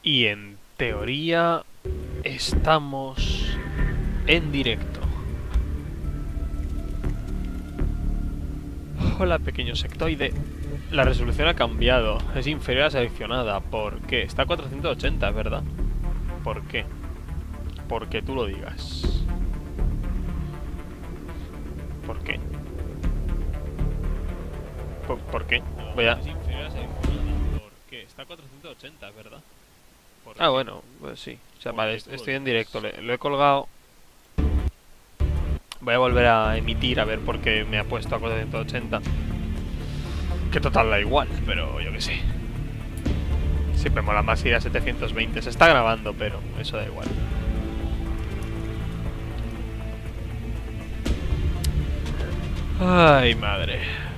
Y en teoría estamos en directo. Hola, pequeño sectoide. La resolución ha cambiado. Es inferior a la seleccionada. ¿Por qué? Está a 480, ¿verdad? ¿Por qué? Porque tú lo digas. ¿Por qué? ¿Por qué? Voy a... Es inferior a la seleccionada. ¿Por qué? Está a 480, ¿verdad? Ah, bueno, pues sí. O sea, vale, estoy en directo. Lo he colgado. Voy a volver a emitir a ver por qué me ha puesto a 480. Que total da igual, pero yo qué sé. Siempre mola más ir a 720. Se está grabando, pero eso da igual. Ay, madre.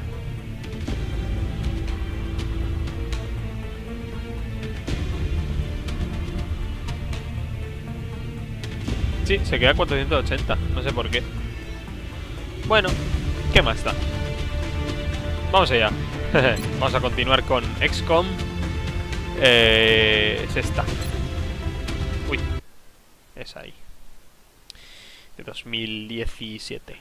Sí, se queda a 480. No sé por qué. Bueno, ¿qué más da? Vamos allá. Vamos a continuar con XCOM. Es esta. Uy. Es ahí. De 2017.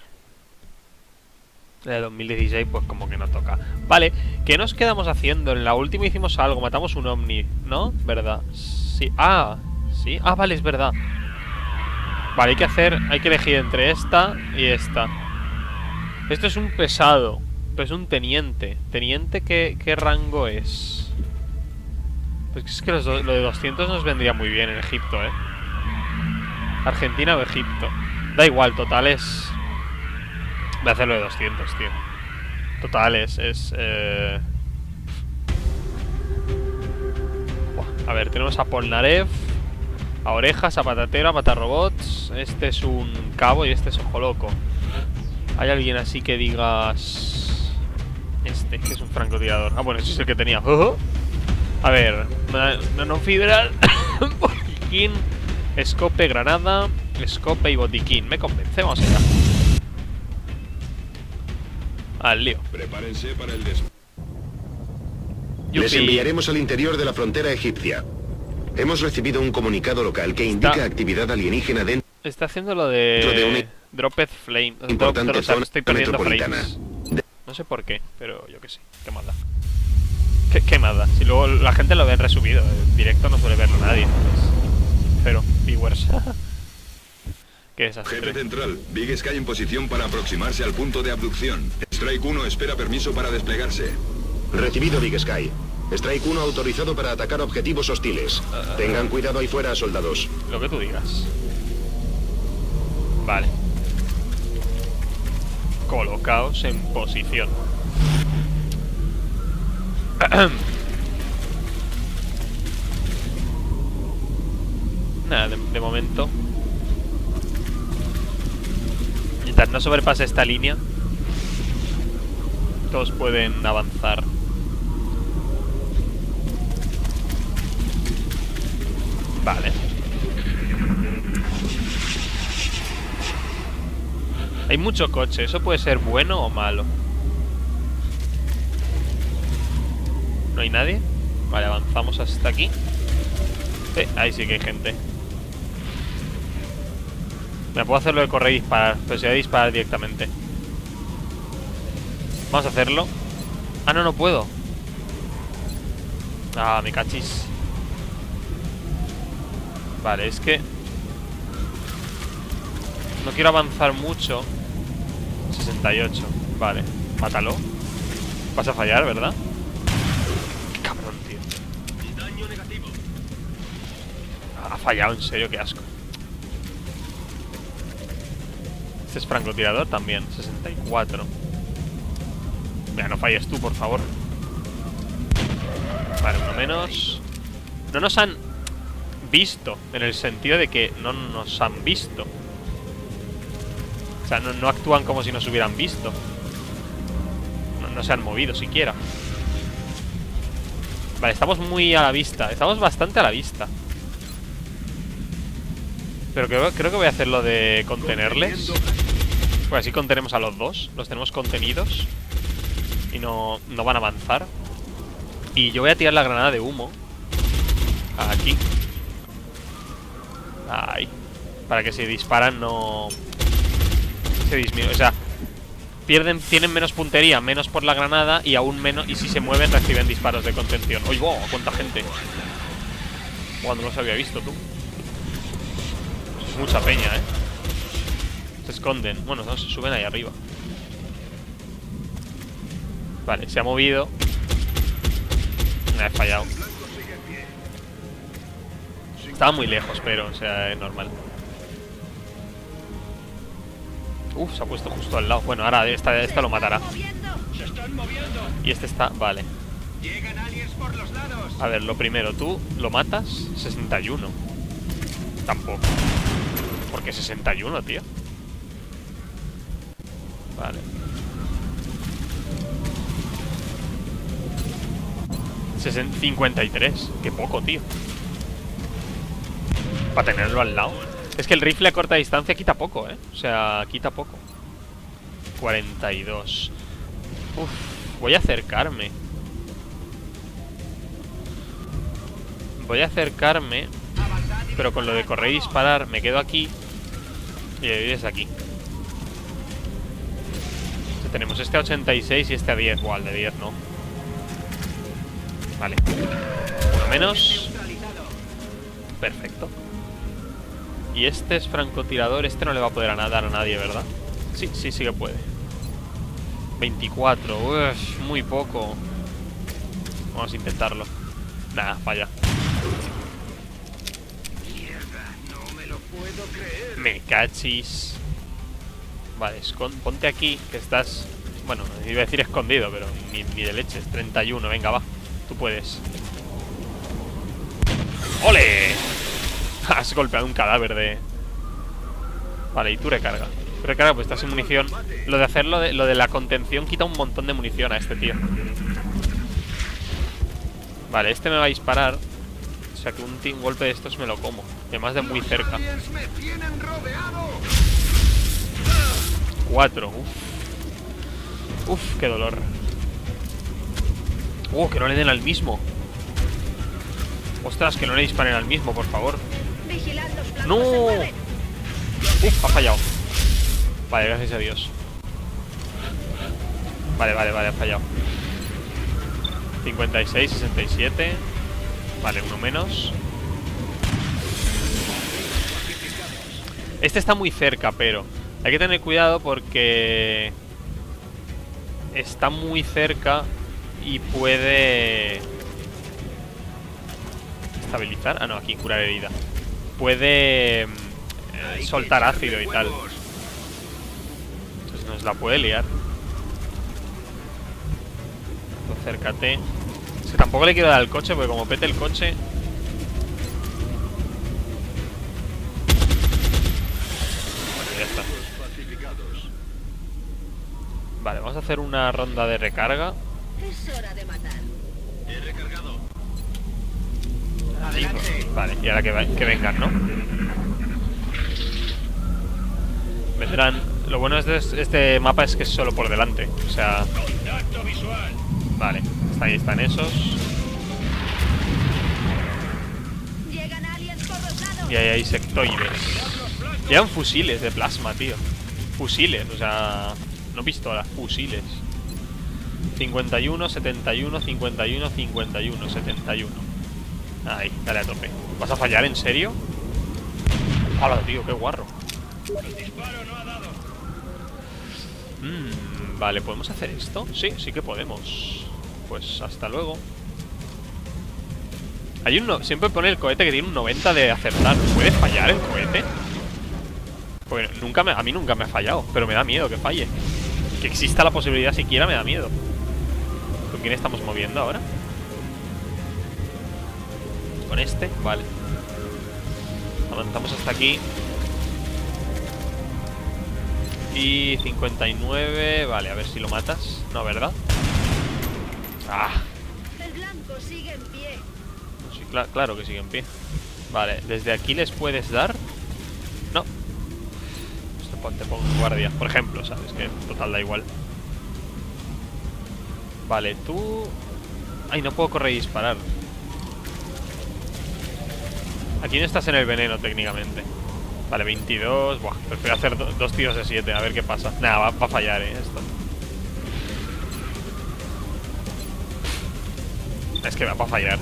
De 2016 pues como que no toca. Vale, ¿qué nos quedamos haciendo? En la última hicimos algo, matamos un ovni, ¿no? ¿Verdad? Sí. Ah, sí. Ah, vale, es verdad. Vale, hay que elegir entre esta y esta. Esto es un pesado. Pero es un teniente. ¿Teniente qué rango es? Pues es que lo de 200 nos vendría muy bien en Egipto, ¿eh? Argentina o Egipto. Da igual, total es... Voy a hacerlo de 200, tío. Total es... A ver, tenemos a Polnareff, a Orejas, a Patatero, a Matarrobots. Este es un cabo y este es Ojo Loco. ¿Hay alguien así que digas... Este, que es un francotirador? Ah, bueno, ese es el que tenía. A ver, nanofibra, botiquín, escope, granada, escope y botiquín. Me convence, vamos allá. Al lío. Prepárense para el Les enviaremos al interior de la frontera egipcia. Hemos recibido un comunicado local que indica actividad alienígena dentro. Está haciendo lo de Dropped Flame. Importante zona estoy perdiendo metropolitana. frames. No sé por qué, pero yo qué sé. ¿Qué más da? ¿Qué más da? Si luego la gente lo ve en resumido. En directo no suele verlo nadie. Entonces, pero, viewers. ¿Qué desastre? Jefe central, Big Sky en posición para aproximarse al punto de abducción. Strike 1 espera permiso para desplegarse. Recibido, Big Sky. Strike 1 autorizado para atacar objetivos hostiles. Tengan cuidado ahí fuera, soldados. Lo que tú digas. Vale. Colocaos en posición. Nada, de momento. Mientras no sobrepase esta línea, todos pueden avanzar. Vale. Hay mucho coche, ¿eso puede ser bueno o malo? ¿No hay nadie? Vale, avanzamos hasta aquí. Ahí sí que hay gente. Me puedo hacerlo de correr y disparar, pero se va a disparar directamente. Vamos a hacerlo. Ah, no, no puedo. Ah, me cachis. Vale, es que no quiero avanzar mucho. 68, vale. Mátalo. Vas a fallar, ¿verdad? Qué cabrón, tío. Daño negativo. Ha fallado, en serio, qué asco. Este es francotirador también, 64. Mira, no falles tú, por favor. Vale, uno menos. No nos han visto, en el sentido de que no nos han visto. O sea, no actúan como si nos hubieran visto. No se han movido siquiera. Vale, estamos muy a la vista. Estamos bastante a la vista. Pero creo que voy a hacer lo de contenerles. Pues así contenemos a los dos. Los tenemos contenidos. Y no van a avanzar. Y yo voy a tirar la granada de humo. Aquí. Ahí. Para que si disparan no se disminuye. O sea, tienen menos puntería, menos por la granada y aún menos. Y si se mueven reciben disparos de contención. ¡Uy, wow! ¡Cuánta gente! Cuando no los había visto, tú. Es mucha peña, ¿eh? Se esconden. Bueno, no, se suben ahí arriba. Vale, se ha movido. Me he fallado. Estaba muy lejos, pero, o sea, es normal. Se ha puesto justo al lado. Bueno, ahora esta lo matará. Y este está... Vale. A ver, lo primero, tú lo matas. 61. Tampoco. ¿Por qué 61, tío? Vale. 53. Qué poco, tío. Para tenerlo al lado. Es que el rifle a corta distancia quita poco, ¿eh? O sea, quita poco. 42. Voy a acercarme. Pero con lo de correr y disparar me quedo aquí. Y desde aquí. O sea, tenemos este a 86 y este a 10. Igual, de 10 no. Vale. Uno menos. Perfecto. Y este es francotirador. Este no le va a poder dar a nadie, ¿verdad? Sí que puede. 24. Uff, muy poco. Vamos a intentarlo. Nada, falla. No me lo puedo creer. Me cachis. Vale, ponte aquí, que estás... Bueno, iba a decir escondido, pero ni de leches. 31, venga, va. Tú puedes. ¡Ole! Has golpeado un cadáver de... Vale, y tú recarga. Tú recarga, pues estás sin munición. Lo de hacerlo, lo de la contención quita un montón de munición a este tío. Vale, este me va a disparar. O sea que un golpe de estos me lo como. Y además de muy cerca. 4. Uf, qué dolor. Que no le den al mismo. Ostras, que no le disparen al mismo, por favor. ¡No! Ha fallado. Vale, gracias a Dios. Vale, ha fallado. 56, 67. Vale, uno menos. Este está muy cerca, pero hay que tener cuidado porque está muy cerca y puede estabilizar. Ah, no, aquí curar herida. Puede soltar ácido y tal. Entonces nos la puede liar. Acércate. Es que tampoco le quiero dar al coche porque como pete el coche... Bueno, ya está. Vale, vamos a hacer una ronda de recarga. Es hora de matar. He recargado. Vale, y ahora que vengan, ¿no? Vendrán. Lo bueno de este mapa es que es solo por delante. O sea... Vale, ahí están esos. Y ahí hay sectoides. Llevan fusiles de plasma, tío. Fusiles, o sea... No pistolas, fusiles. 51, 71, 51, 51, 71. Ahí, dale a tope. ¿Vas a fallar, en serio? ¡Hala, tío, qué guarro! El disparo no ha dado. Vale, ¿podemos hacer esto? Sí, sí que podemos. Pues hasta luego. Hay siempre pone el cohete que tiene un 90 de acertar. ¿Puede fallar el cohete? Pues a mí nunca me ha fallado. Pero me da miedo que falle. Que exista la posibilidad siquiera me da miedo. ¿Con quién estamos moviendo ahora? Con este, vale. Avanzamos hasta aquí. Y 59, vale, a ver si lo matas. No, ¿verdad? ¡Ah! El blanco sigue en pie. Sí, claro que sigue en pie. Vale, ¿desde aquí les puedes dar? No. Pues te pongo guardia, por ejemplo, ¿sabes? Que total da igual. Vale, tú... Ay, no puedo correr y disparar. Aquí no estás en el veneno técnicamente. Vale, 22. Buah, prefiero hacer dos tiros de 7, a ver qué pasa. Nada, va a fallar, esto. Es que va a fallar.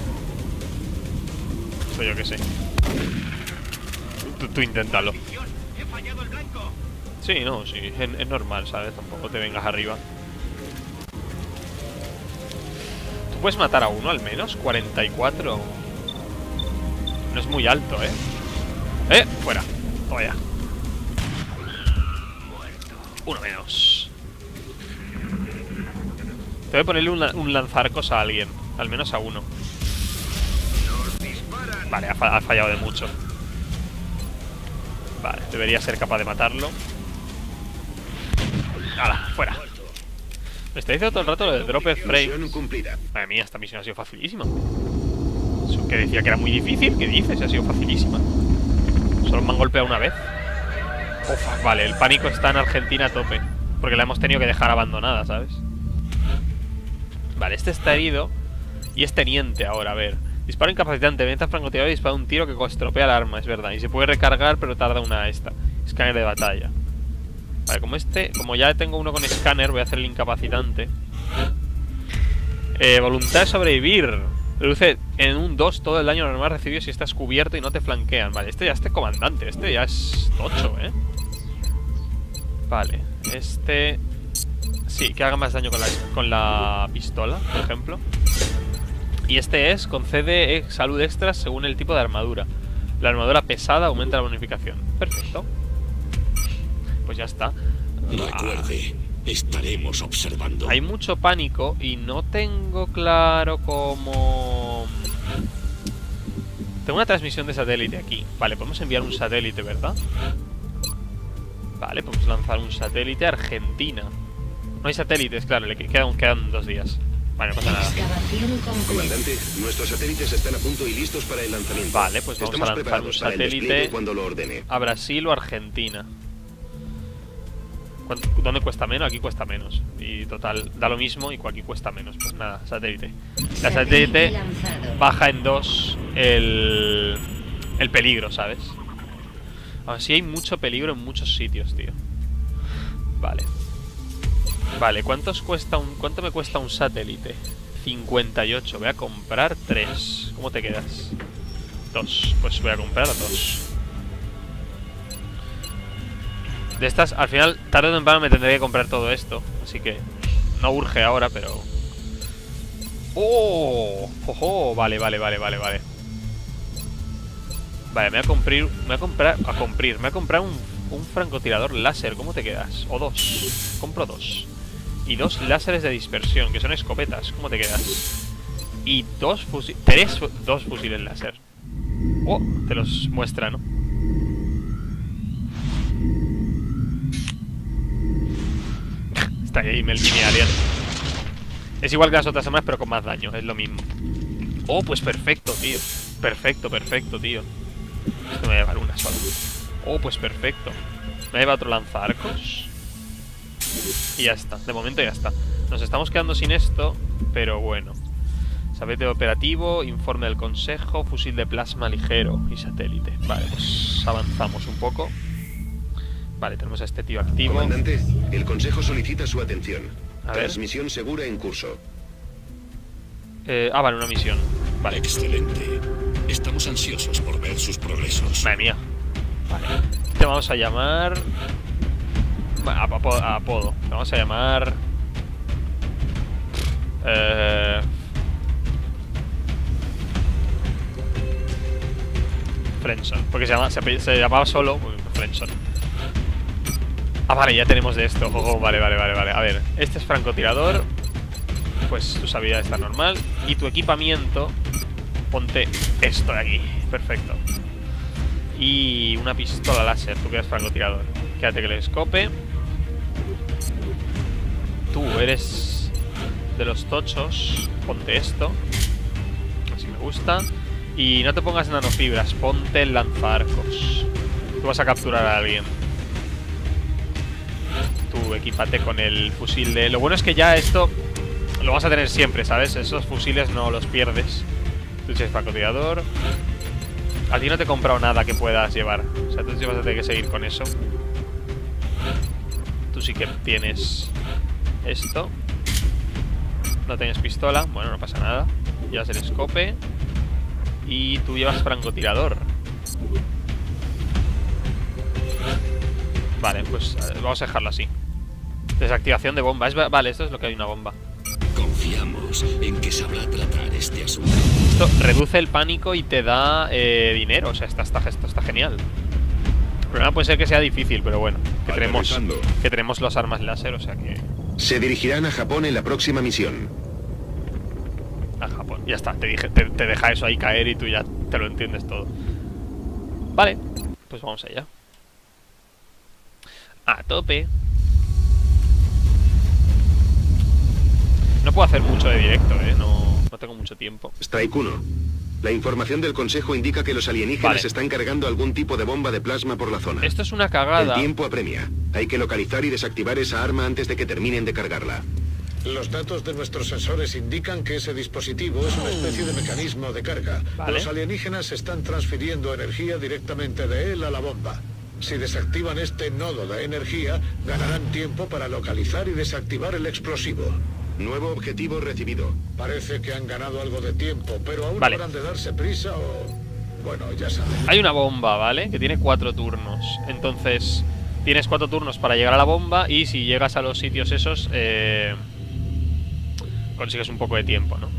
Eso yo que sé. Tú inténtalo. He fallado el blanco. Sí, no, sí, es normal, ¿sabes? Tampoco te vengas arriba. Tú puedes matar a uno al menos. 44. No es muy alto, ¿eh? Fuera. Toma ya. Uno menos. Te voy a ponerle un lanzarcos a alguien. Al menos a uno. Vale, ha fallado de mucho. Vale, debería ser capaz de matarlo. ¡Hala! ¡Fuera! Me está diciendo todo el rato lo de Dropped Frame. Madre mía, esta misión ha sido facilísima. Eso que decía que era muy difícil. ¿Qué dices? Ha sido facilísima. Solo me han golpeado una vez. Uf, vale, el pánico está en Argentina a tope. Porque la hemos tenido que dejar abandonada, ¿sabes? Vale, este está herido. Y es teniente ahora, a ver. Disparo incapacitante, venta francotirador y dispara un tiro que estropea el arma, es verdad. Y se puede recargar, pero tarda una esta. Escáner de batalla. Vale, como ya tengo uno con escáner, voy a hacer el incapacitante. Voluntad de sobrevivir. Reduce en un 2 todo el daño normal recibido si estás cubierto y no te flanquean. Vale, este ya es comandante, este ya es tocho, Vale, este... Sí, que haga más daño con la pistola, por ejemplo. Y este es, concede salud extras según el tipo de armadura. La armadura pesada aumenta la bonificación. Perfecto. Pues ya está. Recuerde, estaremos observando. Hay mucho pánico y no tengo claro cómo... Tengo una transmisión de satélite aquí. Vale, podemos enviar un satélite, ¿verdad? Vale, podemos lanzar un satélite a Argentina. No hay satélites, claro, quedan 2 días. Vale, no pasa nada. Comandante, nuestros satélites están a punto y listos para el lanzamiento. Vale, pues vamos a lanzar un satélite cuando lo ordene. a Brasil o Argentina. ¿Dónde cuesta menos? Aquí cuesta menos. Y total, da lo mismo y aquí cuesta menos. Pues nada, satélite. La satélite baja en 2 el peligro, ¿sabes? Así hay mucho peligro en muchos sitios, tío. Vale. Vale, ¿cuánto me cuesta un satélite? 58, voy a comprar 3. ¿Cómo te quedas? 2, pues voy a comprar 2. De estas, al final, tarde o temprano me tendré que comprar todo esto. Así que no urge ahora, pero... ¡Oh! ¡Ojo! Vale. Vale, me voy a comprar un francotirador láser. ¿Cómo te quedas? O 2. Compro 2. Y 2 láseres de dispersión, que son escopetas. ¿Cómo te quedas? Y 2 fusiles láser. Oh, te los muestra, ¿no? Está ahí el mini alien. Es igual que las otras armas, pero con más daño. Es lo mismo. Oh, pues perfecto, tío. Perfecto, tío. Esto me va a llevar una sola. Oh, pues perfecto. Me lleva otro lanzaarcos. Y ya está, de momento ya está. Nos estamos quedando sin esto, pero bueno. Satélite operativo, informe del consejo, fusil de plasma ligero y satélite. Vale, pues avanzamos un poco. Vale, tenemos a este tío activo. Comandante, el consejo solicita su atención. A ver. Transmisión segura en curso. Vale, una misión. Vale. Excelente. Estamos ansiosos por ver sus progresos. Madre mía. Vale. Te vamos a llamar... A apodo. Te vamos a llamar... Frenson. Porque se llamaba solo Frenson. Ah, vale, ya tenemos de esto. Vale. A ver, este es francotirador. Pues tus habilidades están normal. Y tu equipamiento, ponte esto de aquí. Perfecto. Y una pistola láser. Tú que eres francotirador. Quédate que le escope. Tú eres de los tochos. Ponte esto. Así me gusta. Y no te pongas nanofibras. Ponte el lanzaarcos. Tú vas a capturar a alguien. Tú equípate con el fusil de... Lo bueno es que ya esto lo vas a tener siempre, ¿sabes? Esos fusiles no los pierdes. Tú eres francotirador. A ti no te he comprado nada que puedas llevar. O sea, tú sí vas a tener que seguir con eso. Tú sí que tienes esto. No tienes pistola. Bueno, no pasa nada. Llevas el escope. Y tú llevas francotirador. Vale, pues vamos a dejarlo así. Desactivación de bomba. Vale, esto es lo que hay, una bomba. Confiamos en que sabrá tratar este asunto. Esto reduce el pánico y te da dinero. O sea, esto está genial. El problema puede ser que sea difícil, pero bueno. Que tenemos las armas láser, o sea que... Se dirigirán a Japón en la próxima misión. A Japón. Ya está, te deja eso ahí caer y tú ya te lo entiendes todo. Vale, pues vamos allá. A tope. No puedo hacer mucho de directo, no tengo mucho tiempo. Strike 1. La información del Consejo indica que los alienígenas están cargando algún tipo de bomba de plasma por la zona. Esto es una cagada. El tiempo apremia. Hay que localizar y desactivar esa arma antes de que terminen de cargarla. Los datos de nuestros sensores indican que ese dispositivo es una especie de mecanismo de carga. Vale. Los alienígenas están transfiriendo energía directamente de él a la bomba. Si desactivan este nodo de energía, ganarán tiempo para localizar y desactivar el explosivo. Nuevo objetivo recibido. Parece que han ganado algo de tiempo, pero aún Vale. habrán de darse prisa o... Bueno, ya saben. Hay una bomba, ¿vale? Que tiene 4 turnos. Entonces, tienes 4 turnos para llegar a la bomba. Y si llegas a los sitios esos, consigues un poco de tiempo, ¿no?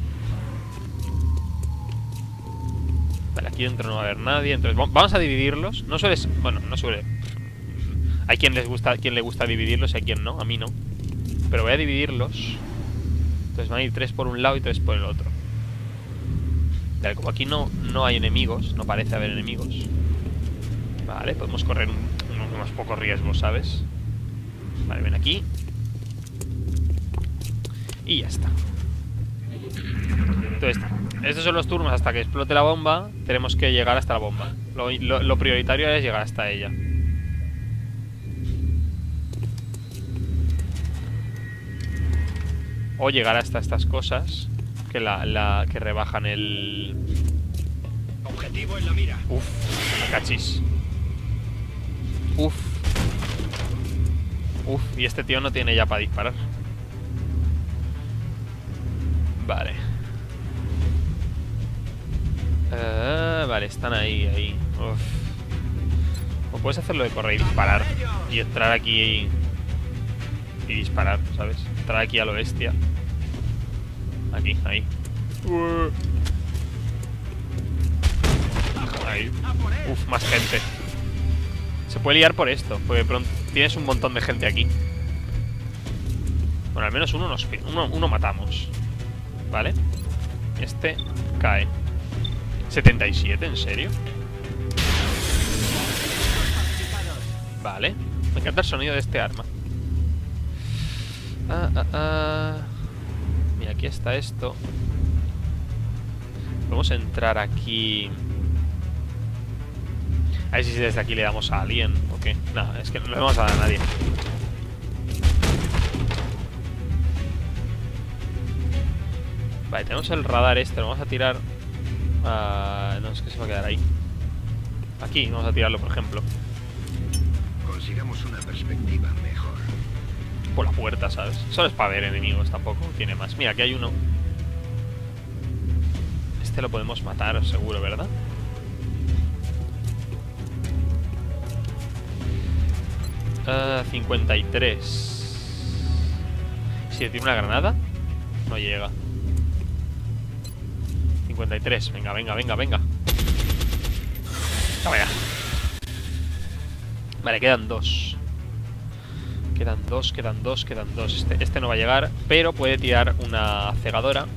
Vale, aquí dentro no va a haber nadie. Entonces, vamos a dividirlos. No suele... Bueno, no suele... Hay quien le gusta dividirlos y hay quien no. A mí no. Pero voy a dividirlos. Entonces van a ir 3 por un lado y 3 por el otro. Vale, como aquí no hay enemigos, no parece haber enemigos. Vale, podemos correr unos pocos riesgos, ¿sabes? Vale, ven aquí. Y ya está. Entonces, estos son los turnos hasta que explote la bomba. Tenemos que llegar hasta la bomba. Lo prioritario es llegar hasta ella. O llegar hasta estas cosas que que rebajan el... Objetivo en la mira. Uf, cachis. Uf. Y este tío no tiene ya para disparar. Vale. Vale, están ahí. Uf. O puedes hacerlo de correr y disparar. Y entrar aquí y disparar, ¿sabes? Entrar aquí a lo bestia. Aquí, ahí. Ahí. Uf, más gente. Se puede liar por esto, porque pronto tienes un montón de gente aquí. Bueno, al menos uno matamos. ¿Vale? Este cae. 77, ¿en serio? Vale. Me encanta el sonido de este arma. Mira, aquí está esto. Podemos entrar aquí. A ver si desde aquí le damos a alguien o qué. No, es que no le vamos a dar a nadie. Vale, tenemos el radar este. Lo vamos a tirar. No, es que se va a quedar ahí. Aquí, vamos a tirarlo, por ejemplo. Consigamos una perspectiva mejor. Por la puerta, ¿sabes? Solo es para ver enemigos, tampoco tiene más. Mira, aquí hay uno. Este lo podemos matar, seguro, ¿verdad? Ah, 53. Si tiene una granada, no llega. 53, venga. Toma ya. Vale, quedan 2. Quedan dos. Este no va a llegar, pero puede tirar una cegadora.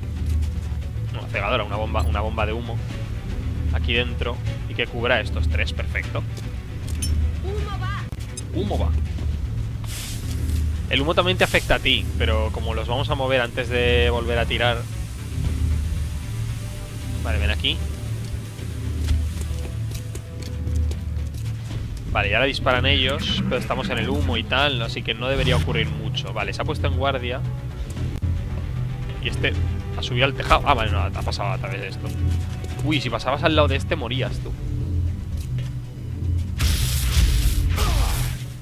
Una bomba de humo aquí dentro y que cubra a estos 3, perfecto. Humo va. El humo también te afecta a ti, pero como los vamos a mover antes de volver a tirar. Vale, ven aquí. Vale, ya la disparan ellos, pero estamos en el humo y tal, así que no debería ocurrir mucho. Vale, se ha puesto en guardia. Y este ha subido al tejado. Ah, vale, no, ha pasado a través de esto. Uy, si pasabas al lado de este morías tú.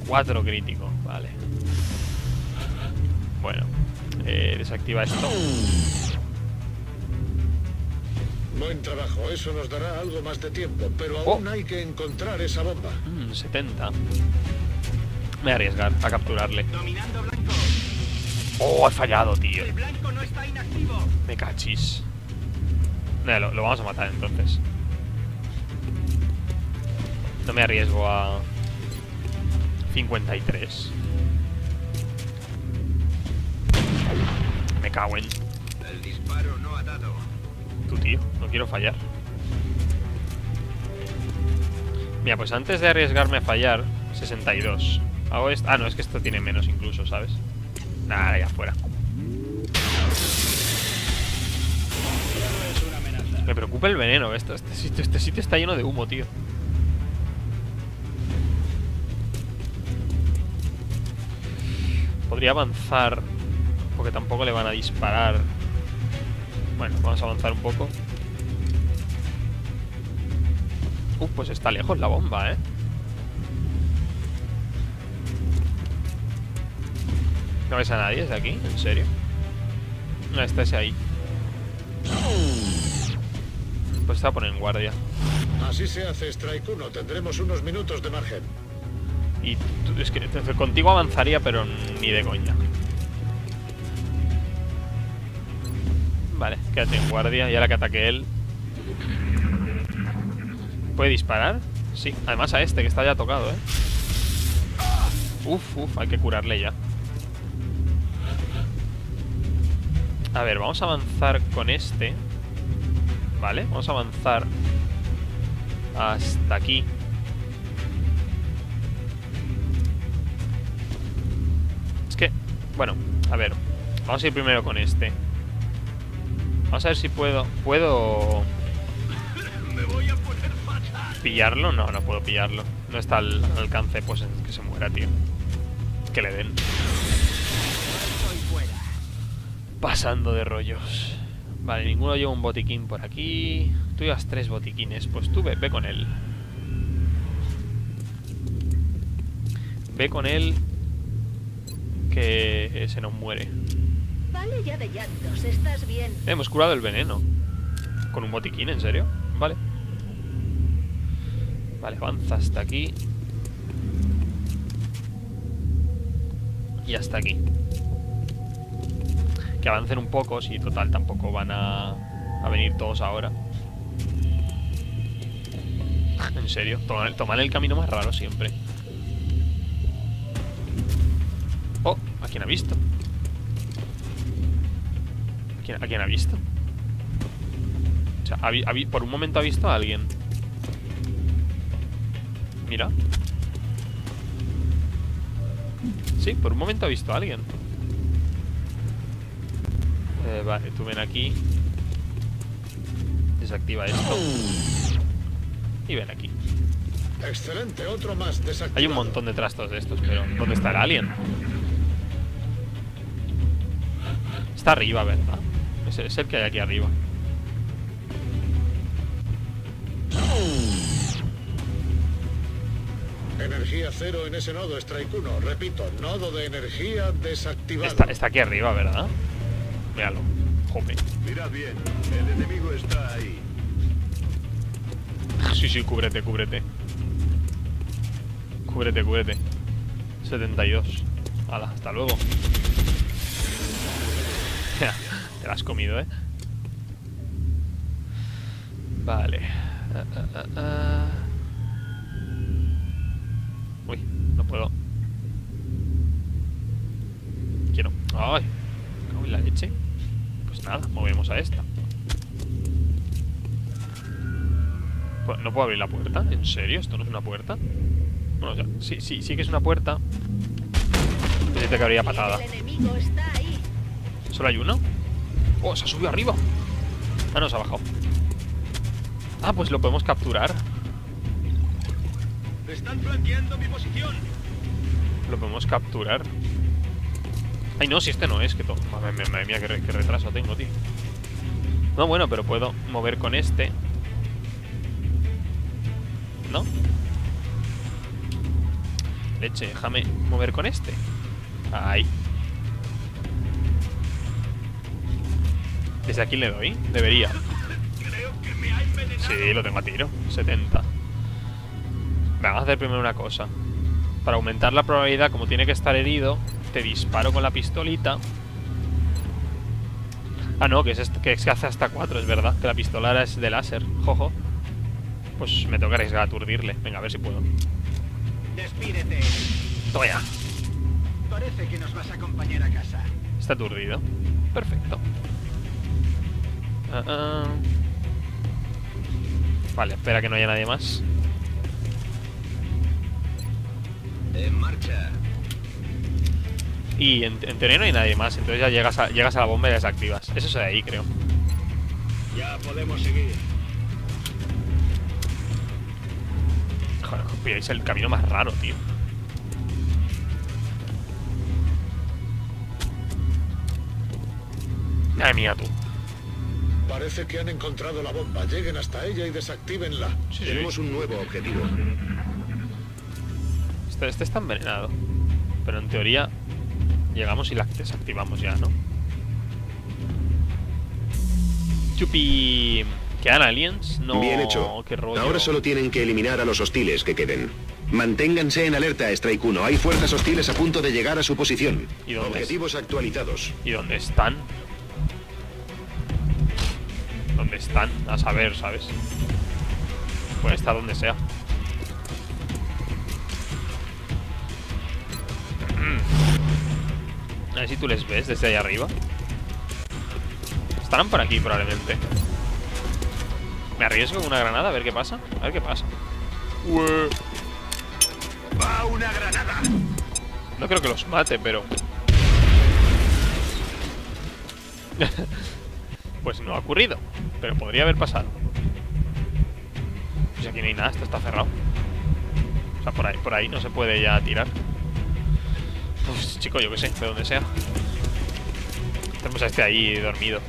4 crítico, vale. Bueno, desactiva esto. Buen trabajo, eso nos dará algo más de tiempo, pero aún hay que encontrar esa bomba. 70. Me voy a arriesgar a capturarle. Dominando blanco. Oh, he fallado, tío. El blanco no está inactivo. Me cachis. Lo vamos a matar entonces. No me arriesgo a 53. Me cago en... El disparo no ha dado. Tu tío, no quiero fallar. Mira, pues antes de arriesgarme a fallar, 62. Hago esto. Ah, no, es que esto tiene menos incluso, ¿sabes? Nada, ya fuera. Me preocupa el veneno. Este sitio está lleno de humo, tío. Podría avanzar, porque tampoco le van a disparar. Bueno, vamos a avanzar un poco. Pues está lejos la bomba, ¿eh? ¿No ves a nadie desde aquí? ¿En serio? No, está ese ahí. Pues está a poner en guardia. Así se hace, Strike 1. Tendremos unos minutos de margen. Y es que contigo avanzaría, pero ni de coña. Vale, quédate en guardia. Y ahora que ataque él. ¿Puede disparar? Sí, además a este que está ya tocado, Uf, hay que curarle ya. A ver, vamos a avanzar con este. Vale, vamos a avanzar hasta aquí. Es que, bueno, a ver, vamos a ir primero con este. Vamos a ver si puedo pillarlo. No, no puedo pillarlo. No está al alcance, pues que se muera, tío. Que le den. Pasando de rollos. Vale, ninguno lleva un botiquín por aquí. Tú llevas 3 botiquines. Pues tú ve con él. Ve con él, que se nos muere. Vale ya de llantos, estás bien. Hemos curado el veneno. ¿Con un botiquín, en serio? Vale. Vale, avanza hasta aquí. Y hasta aquí. Que avancen un poco, si total tampoco van a venir todos ahora. En serio, toman el camino más raro siempre. Oh, ¿a quién ha visto? ¿A quién ha visto? O sea, por un momento ha visto a alguien. Mira. Sí, por un momento ha visto a alguien. Vale, tú ven aquí. Desactiva esto. Y ven aquí. Excelente, otro más desactivado. Hay un montón de trastos de estos, pero ¿dónde está el alien? Está arriba, ¿verdad? Es el que hay aquí arriba. Energía cero en ese nodo, Strike 1. Repito, nodo de energía desactivado. Está aquí arriba, ¿verdad? Míralo. Jope. Mirad bien, el enemigo está ahí. Sí, cúbrete. Cúbrete. 72. Hala, hasta luego. Te la has comido, Vale. Uy, no puedo. Quiero. ¡Ay! Me cago en la leche. Pues nada, movemos a esta. ¿No puedo abrir la puerta? ¿En serio? ¿Esto no es una puerta? Bueno, o sea, sí que es una puerta. Pensé que habría patada. El enemigo está ahí. ¿Solo hay uno? ¡Oh, se ha subido arriba! Ah, no, se ha bajado. Ah, pues lo podemos capturar. Están flanqueando mi posición. Lo podemos capturar. Ay, no, si este no es. Madre mía, qué retraso tengo, tío. No, bueno, pero puedo mover con este. ¿No? Leche, déjame mover con este. Ahí. Desde aquí le doy. Debería. Sí, lo tengo a tiro. 70. Vamos a hacer primero una cosa. Para aumentar la probabilidad, como tiene que estar herido, te disparo con la pistolita. Ah, no, que es hace hasta 4, es verdad. Que la pistola es de láser. Jojo. Pues me toca arriesgar a aturdirle. Venga, a ver si puedo. Despídete. Toma ya. Parece que nos vas a acompañar a casa. Está aturdido. Perfecto. Vale, espera que no haya nadie más. En marcha. Y en teoría no hay nadie más. Entonces ya llegas a la bomba y la desactivas. Eso es de ahí, creo. Ya podemos seguir. Joder, pilláis el camino más raro, tío. Madre mía, tú. Parece que han encontrado la bomba. Lleguen hasta ella y desactívenla. Sí, Tenemos un nuevo objetivo. Este está envenenado. Pero en teoría llegamos y la desactivamos ya, ¿no? Chupi. ¿Quedan aliens? No. Bien hecho. Qué rollo. Ahora solo tienen que eliminar a los hostiles que queden. Manténganse en alerta, Strike 1. Hay fuerzas hostiles a punto de llegar a su posición. ¿Y dónde Objetivos actualizados. ¿Y dónde están? ¿Dónde están? A saber, ¿sabes? Puede estar donde sea. A ver si tú les ves desde ahí arriba. Estarán por aquí probablemente. Me arriesgo con una granada a ver qué pasa. A ver qué pasa. Ué. ¡Va una granada! No creo que los mate, pero... Pues no ha ocurrido. Pero podría haber pasado. Pues aquí no hay nada, esto está cerrado. O sea, por ahí no se puede ya tirar. Pues chico, yo qué sé, de donde sea. Tenemos a este ahí dormido.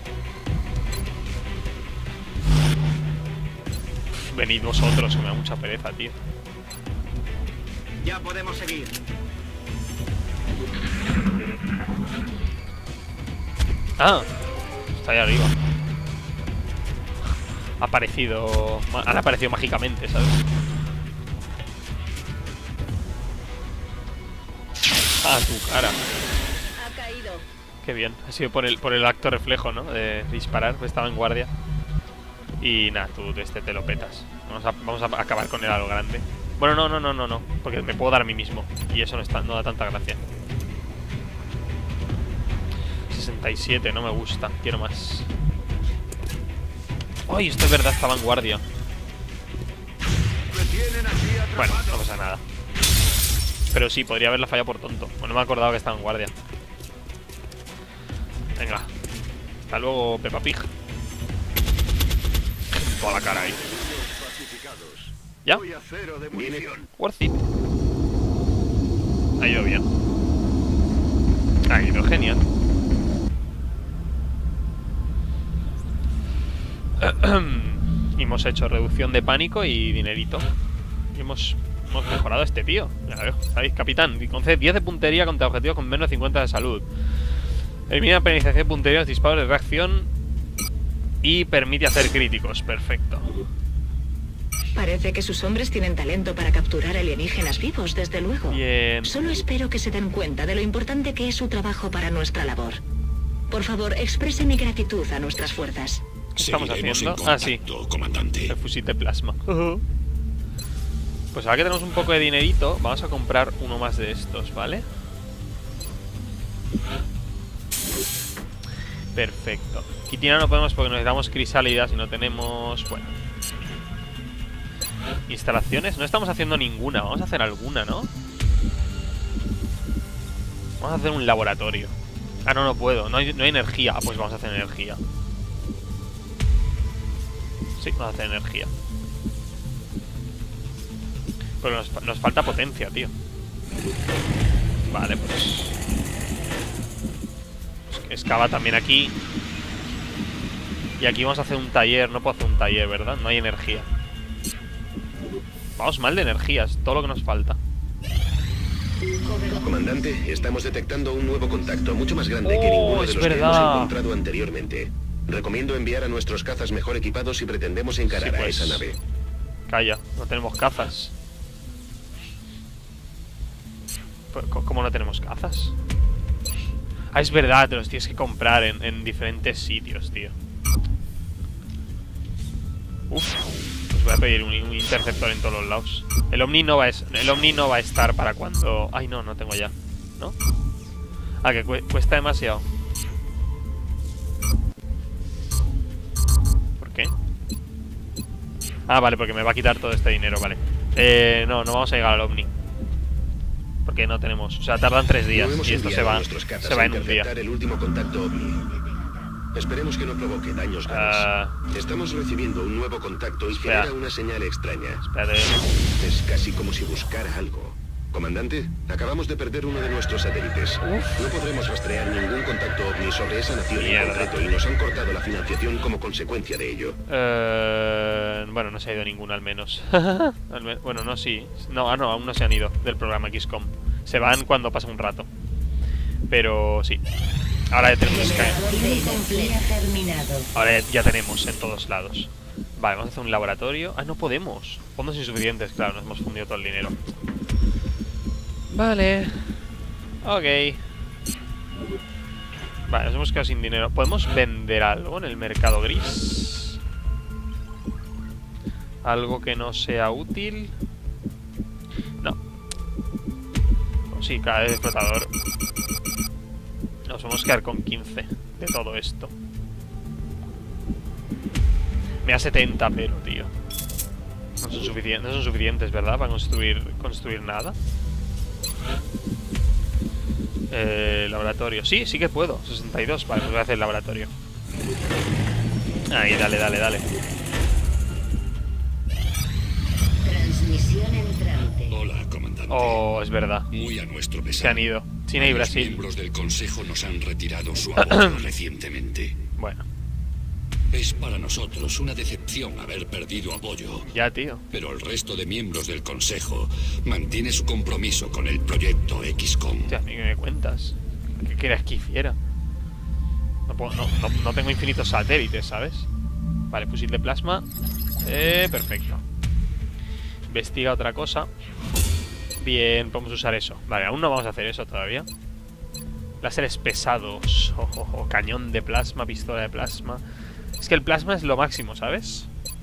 Venid vosotros, que me da mucha pereza, tío. Ya podemos seguir. Ah, está ahí arriba. Han aparecido mágicamente, ¿sabes? Ah, tu cara. Ha caído. Qué bien. Ha sido por el acto reflejo, ¿no? De disparar, pues estaba en guardia. Y nada, tú te lo petas. Vamos a acabar con él a lo grande. Bueno, no. Porque me puedo dar a mí mismo. Y eso no da tanta gracia. 67, no me gusta. Quiero más. ¡Ay! Esto es verdad, estaba en guardia. Bueno, no pasa nada. Pero sí, podría haberla fallado por tonto. Bueno, me he acordado que estaba en guardia. Venga. Hasta luego, Peppa Pig. Toda la cara ahí. ¿Ya? Worth it. Ha ido bien. Ha ido genial. Y hemos hecho reducción de pánico y dinerito. Y hemos mejorado a este tío. A ver, ¿sabéis? Capitán, concede 10 de puntería contra objetivos con menos de 50 de salud. Elimina penalización de puntería, los disparos de reacción. Y permite hacer críticos. Perfecto. Parece que sus hombres tienen talento para capturar alienígenas vivos, desde luego. Bien. Solo espero que se den cuenta de lo importante que es su trabajo para nuestra labor. Por favor, exprese mi gratitud a nuestras fuerzas. ¿Qué estamos haciendo? Ah, sí, comandante. El fusil de plasma. Pues ahora que tenemos un poco de dinerito, vamos a comprar uno más de estos, ¿vale? Perfecto. Quitina no podemos porque necesitamos crisálidas y no tenemos... Bueno. Instalaciones. No estamos haciendo ninguna. Vamos a hacer alguna, ¿no? Vamos a hacer un laboratorio. Ah, no puedo. No hay energía. Ah, pues vamos a hacer energía. Sí, vamos a hacer energía. Pero nos falta potencia, tío. Vale, pues... Excava también aquí. Y aquí vamos a hacer un taller. No puedo hacer un taller, ¿verdad? No hay energía. Vamos mal de energía. Es todo lo que nos falta. Comandante, estamos detectando un nuevo contacto, mucho más grande que ninguno de los que hemos encontrado anteriormente. Recomiendo enviar a nuestros cazas mejor equipados si pretendemos encarar a esa nave. Calla, no tenemos cazas. ¿Cómo no tenemos cazas? Ah, es verdad, te los tienes que comprar en diferentes sitios, tío. Uf, pues voy a pedir un interceptor en todos los lados. El Omni no va a estar para cuando... Ay, no tengo ya, ¿no? Ah, que cuesta demasiado. ¿Por qué? Ah, vale, porque me va a quitar todo este dinero, vale. No vamos a llegar al Omni. Porque no tenemos... O sea, tardan 3 días y esto se va en un día. El último contacto OVNI. Esperemos que no provoque daños graves. Estamos recibiendo un nuevo contacto y genera una señal extraña. Espérate. Es casi como si buscara algo. Comandante, acabamos de perder uno de nuestros satélites. No podremos rastrear ningún contacto OVNI sobre esa nación en concreto y nos han cortado la financiación como consecuencia de ello. Bueno, no se ha ido ninguno al menos. Bueno, no, sí. No, aún no se han ido del programa XCOM. Se van cuando pasa un rato. Pero sí. Ahora ya tenemos Sky. Ahora ya tenemos en todos lados. Vale, vamos a hacer un laboratorio. Ah, no podemos. Fondos insuficientes, claro, nos hemos fundido todo el dinero. Vale. Ok. Vale, nos hemos quedado sin dinero. ¿Podemos vender algo en el mercado gris? Algo que no sea útil. No. Sí, cada vez explotador. Nos vamos a quedar con 15 de todo esto. Me da 70, pero, tío, no son suficientes, ¿verdad? Para construir nada. Laboratorio. Sí que puedo. 62. Vale, pues voy a hacer el laboratorio. Ahí, dale. Transmisión entrante. Hola, comandante. Oh, es verdad. Muy a nuestro pesar. Se han ido. China y Brasil. Los miembros del Consejo nos han retirado su apoyo recientemente. Bueno. Es para nosotros una decepción haber perdido apoyo. Ya, tío. Pero el resto de miembros del Consejo mantiene su compromiso con el proyecto XCOM. Hostia, ¿qué me cuentas? ¿Qué querías que hiciera? No tengo infinitos satélites, ¿sabes? Vale, fusil de plasma. Perfecto. Investiga otra cosa. Bien, podemos usar eso. Vale, aún no vamos a hacer eso todavía. Láseres pesados. Cañón de plasma, pistola de plasma. Es que el plasma es lo máximo, ¿sabes?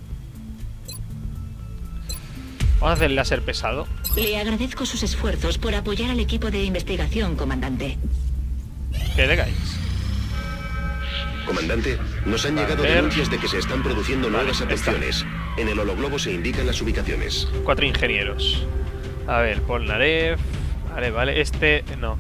Vamos a hacer el láser pesado. Le agradezco sus esfuerzos por apoyar al equipo de investigación, comandante. ¿Qué digáis? Comandante, nos han llegado denuncias de que se están produciendo nuevas abducciones. En el hologlobo se indican las ubicaciones. 4 ingenieros. A ver, Polnareff. Vale, este no.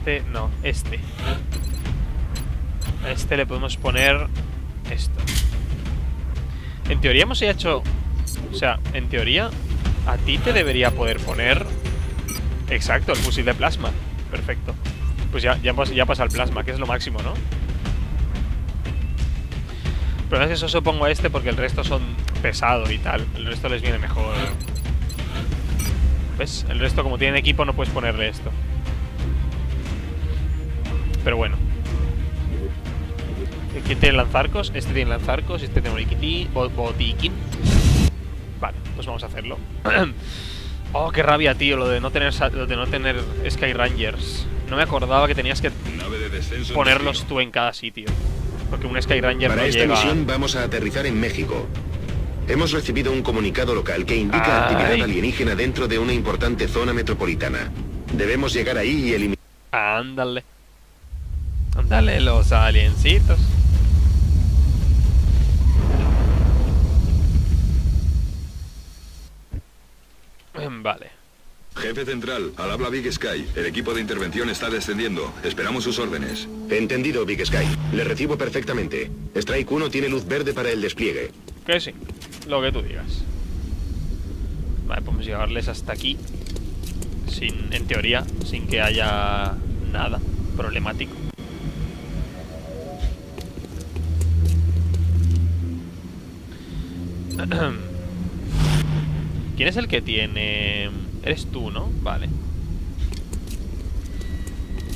A este le podemos poner esto. En teoría hemos hecho... O sea, en teoría a ti te debería poder poner... Exacto, el fusil de plasma. Perfecto. Pues ya pasa el plasma, que es lo máximo, ¿no? Pero no es eso, supongo a este porque el resto son pesados y tal. El resto les viene mejor. ¿Ves? El resto, como tienen equipo, no puedes ponerle esto. Pero bueno. ¿Quién tiene lanzarcos? Este tiene lanzarcos, este tiene botiquín. Vale, pues vamos a hacerlo. Oh, qué rabia, tío, lo de no tener Sky Rangers. No me acordaba que tenías que ponerlos tú en cada sitio. Porque un Sky Ranger Para no esta llega... misión vamos a aterrizar en México. Hemos recibido un comunicado local que indica actividad alienígena dentro de una importante zona metropolitana. Debemos llegar ahí y eliminar... Ándale. Ándale, los aliencitos. Vale. Jefe central, al habla Big Sky. El equipo de intervención está descendiendo. Esperamos sus órdenes. Entendido, Big Sky. Le recibo perfectamente. Strike 1 tiene luz verde para el despliegue. Que sí, lo que tú digas. Vale, podemos llevarles hasta aquí. En teoría, sin que haya nada problemático. ¿Quién es el que tiene...? Eres tú, ¿no? Vale.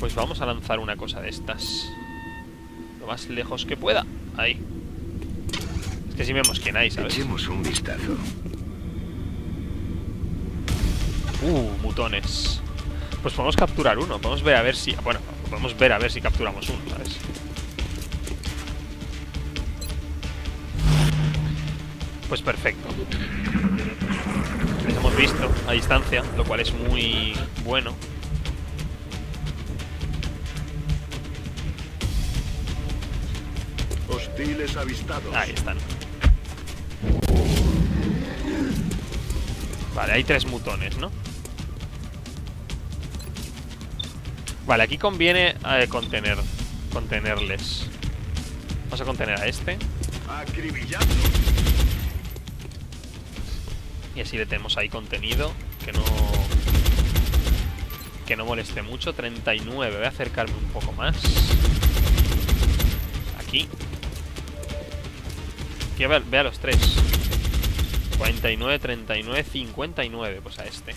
Pues vamos a lanzar una cosa de estas. Lo más lejos que pueda. Ahí. Es que si vemos quién hay, ¿sabes? Echemos un vistazo. Mutones. Pues podemos capturar uno. Podemos ver a ver si... Bueno, podemos ver a ver si capturamos uno, ¿sabes? Pues perfecto. Les hemos visto a distancia, lo cual es muy bueno. Hostiles avistados. Ahí están. Vale, hay 3 mutones, ¿no? Vale, aquí conviene contenerles. Vamos a contener a este. Acribillando. Y así le tenemos ahí contenido. Que no moleste mucho. 39. Voy a acercarme un poco más. Aquí. Aquí ve a los 3. 49, 39, 59. Pues a este.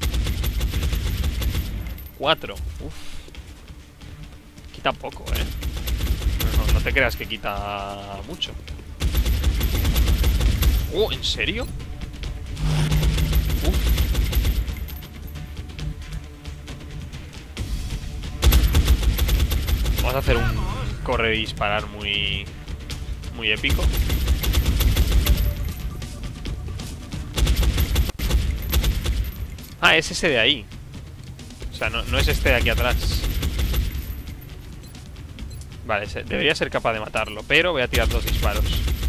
4. Uf. Quita poco, ¿eh? No te creas que quita mucho. ¿En serio? Uf. Vamos a hacer un correr y disparar muy épico. Ah, es ese de ahí. O sea, no es este de aquí atrás. Vale, debería ser capaz de matarlo, pero voy a tirar 2 disparos.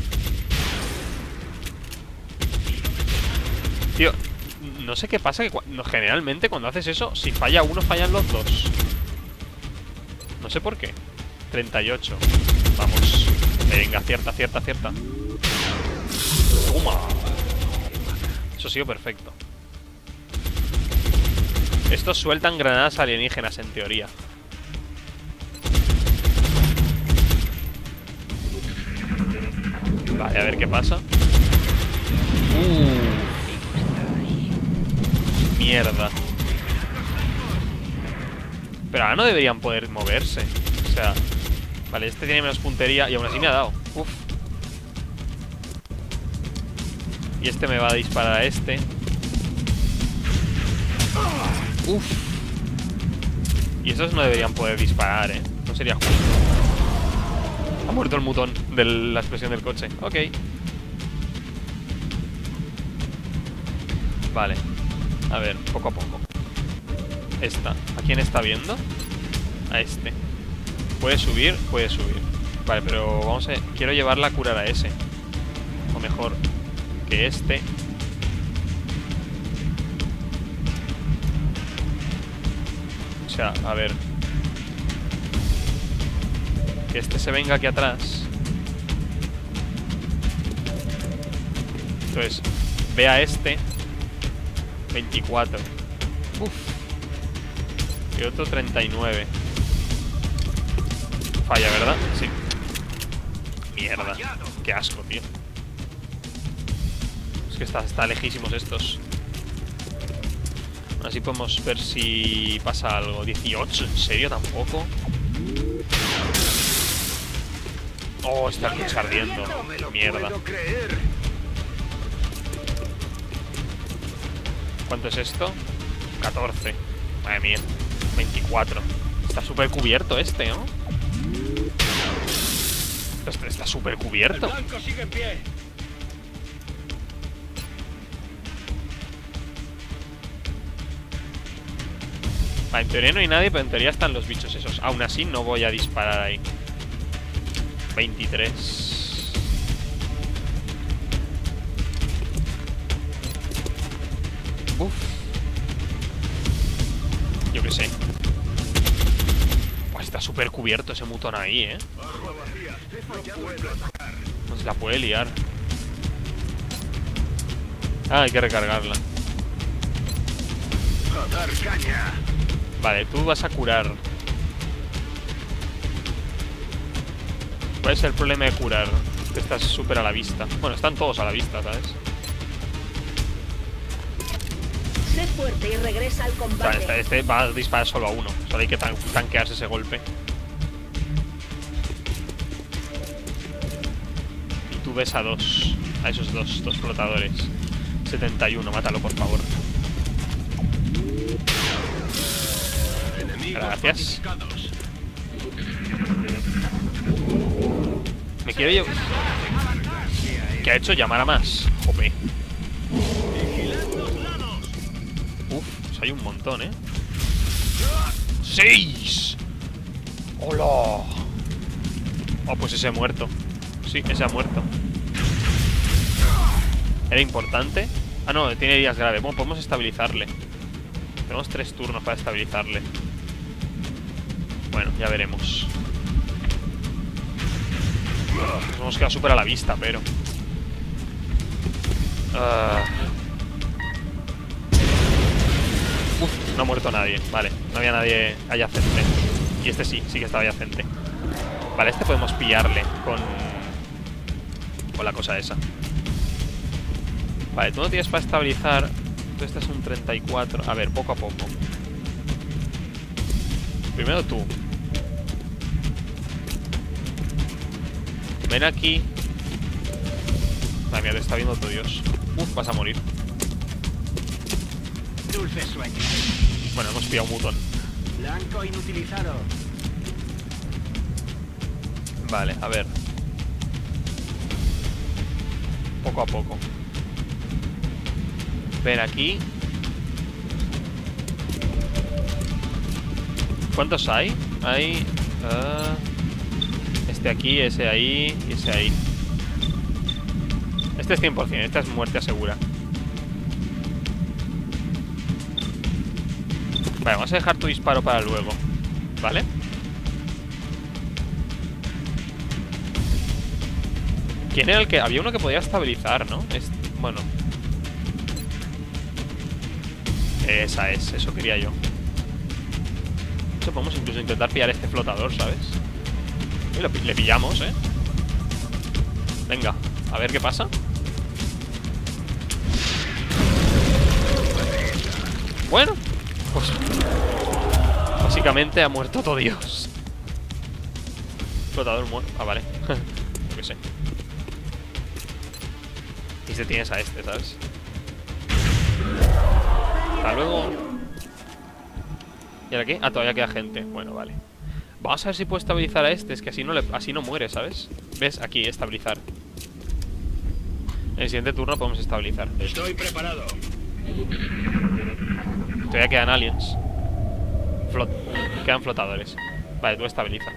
Tío, no sé qué pasa, que generalmente cuando haces eso, si falla uno, fallan los 2. No sé por qué. 38. Vamos. Venga, acierta. Toma. Eso ha sido perfecto. Estos sueltan granadas alienígenas, en teoría. Vale, a ver qué pasa. Mierda. Pero ahora no deberían poder moverse. O sea... Vale, este tiene menos puntería y aún así me ha dado. Uf. Y este me va a disparar a este. Uf. Y esos no deberían poder disparar, ¿eh? No sería justo. Ha muerto el mutón de la explosión del coche. Ok. Vale. A ver, poco a poco. Esta. ¿A quién está viendo? A este. ¿Puede subir? Puede subir. Vale, pero vamos a... Quiero llevarla a curar a ese. O mejor, que este... O sea, a ver... Que este se venga aquí atrás. Entonces, ve a este. 24. Uf. Y otro 39. Falla, ¿verdad? Sí. Mierda. Qué asco, tío. Es que está lejísimos estos. Así podemos ver si pasa algo. 18, ¿en serio? ¿Tampoco? Oh, está el coche ardiendo. Mierda. ¿Cuánto es esto? 14. Madre mía. 24. Está súper cubierto este, ¿no? Está súper cubierto. Vale, en teoría no hay nadie, pero en teoría están los bichos esos. Aún así no voy a disparar ahí. 23. Uf. Yo qué sé. Pues está súper cubierto ese mutón ahí, ¿eh? No se la puede liar. Ah, hay que recargarla. Vale, tú vas a curar. ¿Cuál es el problema de curar? Que estás súper a la vista. Bueno, están todos a la vista, ¿sabes? Sé fuerte y regresa al combate. Vale, este va a disparar solo a uno. Solo hay que tanquearse ese golpe. Y tú ves a esos dos flotadores. 71, mátalo por favor. Gracias. Me quiero llevar. ¿Qué ha hecho? Llamar a más. Jope. Uf, pues hay un montón, ¿eh? ¡6! ¡Hola! Oh, pues ese ha muerto. Sí, ese ha muerto. ¿Era importante? Ah, no, tiene heridas graves. Bueno, podemos estabilizarle. Tenemos 3 turnos para estabilizarle. Bueno, ya veremos. Nos hemos quedado súper a la vista, pero... no ha muerto nadie. Vale, no había nadie adyacente. Y este sí que estaba adyacente. Vale, este podemos pillarle con la cosa esa. Vale, tú no tienes para estabilizar. Tú estás un 34. A ver, poco a poco. Primero tú. Ven aquí. Madre mía, te está viendo tu Dios. Uf, vas a morir. Dulce sueño. Bueno, hemos pillado un mutón. Blanco inutilizado. Vale, a ver. Poco a poco. Ven aquí. ¿Cuántos hay? Hay... este aquí, ese ahí y ese ahí. Este es 100%, esta es muerte segura. Vale, vamos a dejar tu disparo para luego. ¿Vale? ¿Quién era el que...? Había uno que podía estabilizar, ¿no? Bueno. Esa es, eso quería yo. De hecho, podemos incluso intentar pillar este flotador, ¿sabes? Y le pillamos, ¿eh? Venga, a ver qué pasa. Bueno, pues básicamente ha muerto todo Dios. Flotador muerto. Ah, vale. Yo qué sé. Y se tienes a este, ¿sabes? Hasta luego. ¿Y ahora qué? Ah, todavía queda gente. Bueno, vale. Vamos a ver si puedo estabilizar a este. Es que así no muere, ¿sabes? ¿Ves? Aquí, estabilizar. En el siguiente turno podemos estabilizar. Estoy preparado. Todavía quedan aliens. Quedan flotadores. Vale, tú estabiliza.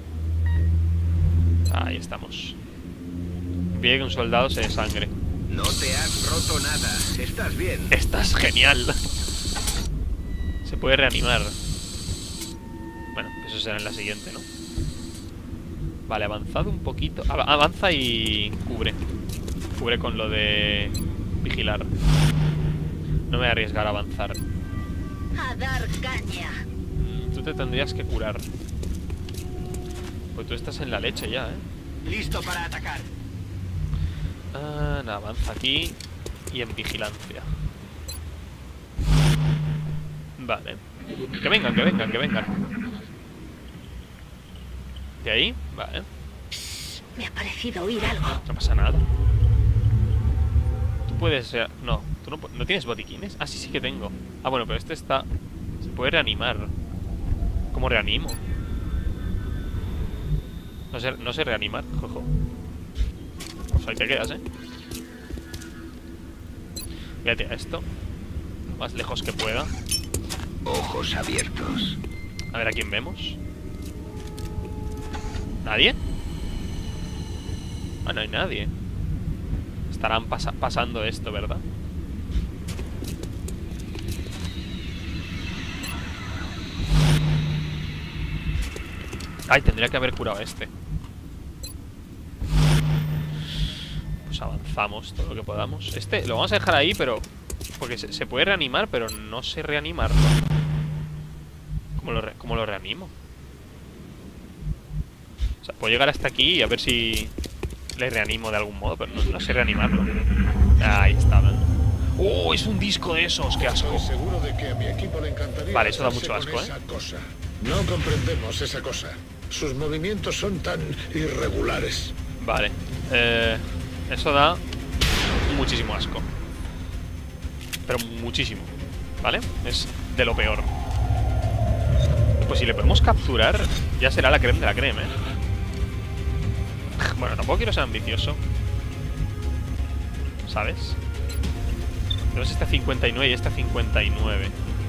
Ahí estamos. Impide que un soldado se desangre. No te has roto nada. Estás bien. Estás genial. Se puede reanimar. Bueno, eso será en la siguiente, ¿no? Vale, avanzado un poquito. Avanza y cubre. Cubre con lo de vigilar. No me voy a arriesgar a avanzar. A dar caña. Tú te tendrías que curar. Pues tú estás en la leche ya, ¿eh? Listo para atacar. Nada, avanza aquí. Y en vigilancia. Vale. Que vengan, que vengan, que vengan. ¿De ahí? Vale. Me ha parecido oír algo. No pasa nada. Tú puedes... No, tú no tienes botiquines. Ah, sí que tengo. Ah, bueno, pero este está... Se puede reanimar. ¿Cómo reanimo? No sé reanimar, jojo. Pues ahí te quedas, ¿eh? Fíjate a esto. Más lejos que pueda. Ojos abiertos. A ver a quién vemos. ¿Nadie? Ah, no hay nadie. Estarán pasando esto, ¿verdad? Ay, tendría que haber curado a este. Pues avanzamos todo lo que podamos. Este lo vamos a dejar ahí, pero... Porque se puede reanimar, pero no sé reanimarlo. ¿Cómo lo reanimo? O sea, puedo llegar hasta aquí y a ver si le reanimo de algún modo, pero no sé reanimarlo. Ahí está. ¡Oh! Es un disco de esos, qué asco. Estoy seguro de que a mi equipo le encantaría. Vale, eso da hacerse mucho asco, con esa cosa. No comprendemos esa cosa. Sus movimientos son tan irregulares. Vale. Eso da muchísimo asco. Pero muchísimo. ¿Vale? Es de lo peor. Pues si le podemos capturar, ya será la creme de la creme, ¿eh? Bueno, tampoco quiero ser ambicioso, ¿sabes? Tenemos este 59 y este 59.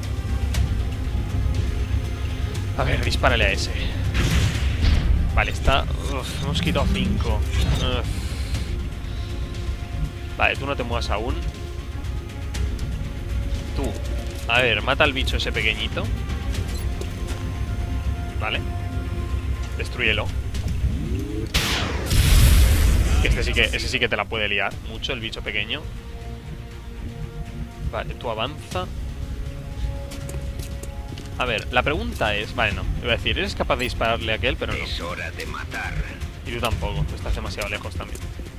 A ver, dispárale a ese. Vale, está... Uf, hemos quitado 5. Vale, tú no te muevas aún. Tú. A ver, mata al bicho ese pequeñito. Vale. Destrúyelo. Ese sí que te la puede liar mucho, el bicho pequeño. Vale, tú avanza. A ver, la pregunta es... Vale, no. Iba a decir, eres capaz de dispararle a aquel, pero no. Es hora de matar. Y tú tampoco, estás demasiado lejos también.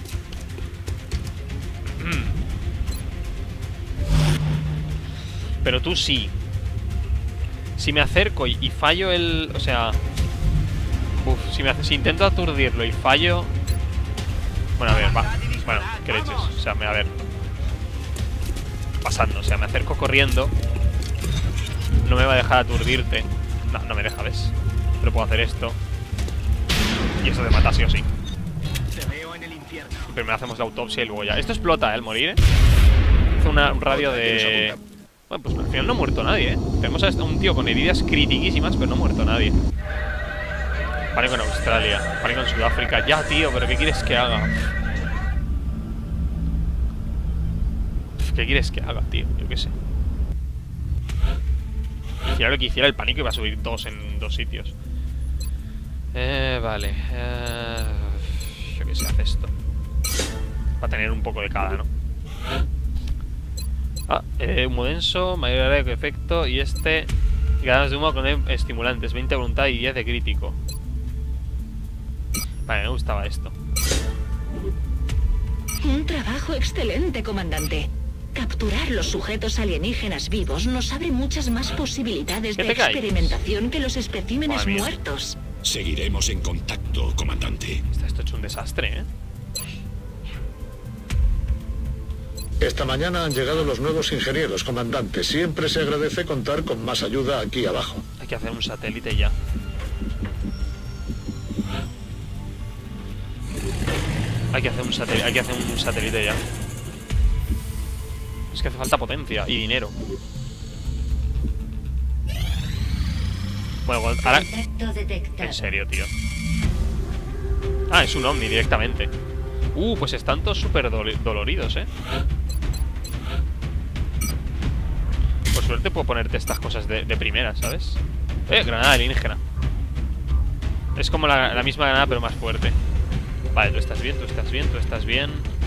Pero tú sí. Si me acerco y fallo el... O sea... Uf, si intento aturdirlo y fallo... Bueno, a ver, va. Bueno, qué leches. O sea, a ver. Pasando, o sea, me acerco corriendo. No me va a dejar aturdirte. No, no me deja, ¿ves? Pero puedo hacer esto. Y eso te mata sí o sí. Te veo en el infierno. Primero hacemos la autopsia y luego ya. Esto explota, el morir, ¿eh? Hace un radio de... Bueno, pues al final no ha muerto nadie, ¿eh? Tenemos a un tío con heridas critiquísimas, pero no ha muerto nadie. Pánico en Australia, pánico en Sudáfrica. Ya, tío, pero ¿qué quieres que haga? ¿Qué quieres que haga, tío? Yo qué sé. Hiciera lo que hiciera, el pánico iba a subir 2 en 2 sitios. Vale. Yo qué sé, hace esto. Va a tener un poco de cada, ¿no? Humo denso, mayor área de efecto. Y este... Ganas de humo con estimulantes, 20 de voluntad y 10 de crítico. Vale, me gustaba esto. Un trabajo excelente, comandante. Capturar los sujetos alienígenas vivos nos abre muchas más posibilidades de experimentación que los especímenes muertos. Seguiremos en contacto, comandante. Está esto hecho un desastre, ¿eh? Esta mañana han llegado los nuevos ingenieros, comandante. Siempre se agradece contar con más ayuda aquí abajo. Hay que hacer un satélite ya. Hay que hacer un satélite ya. Es que hace falta potencia y dinero. Bueno, ahora... En serio, tío. Ah, es un ovni directamente. Pues están todos súper doloridos, ¿eh? Por suerte puedo ponerte estas cosas de primera, ¿sabes? Granada alienígena. Es como la misma granada pero más fuerte. Vale, tú estás bien, tú estás bien, tú estás bien.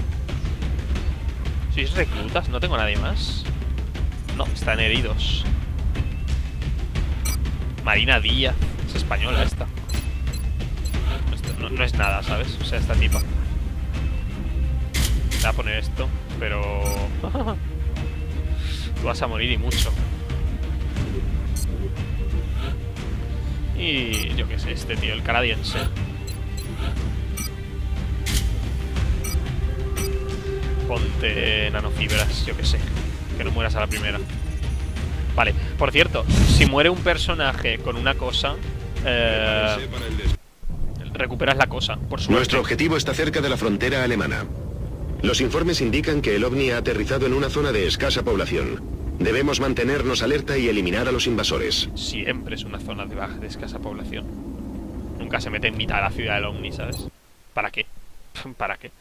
¿Sois reclutas? No tengo a nadie más. No, están heridos. Marina Díaz. Es española esta. No es nada, ¿sabes? O sea, esta tipa. Te voy a poner esto, pero... Tú vas a morir y mucho. Y yo qué sé, este tío, el canadiense. Ponte nanofibras, yo qué sé. Que no mueras a la primera. Vale, por cierto, si muere un personaje con una cosa, recuperas la cosa, por suerte. Nuestro objetivo está cerca de la frontera alemana. Los informes indican que el ovni ha aterrizado en una zona de escasa población. Debemos mantenernos alerta y eliminar a los invasores. Siempre es una zona de escasa población. Nunca se mete en mitad de la ciudad del ovni, ¿sabes? ¿Para qué? ¿Para qué?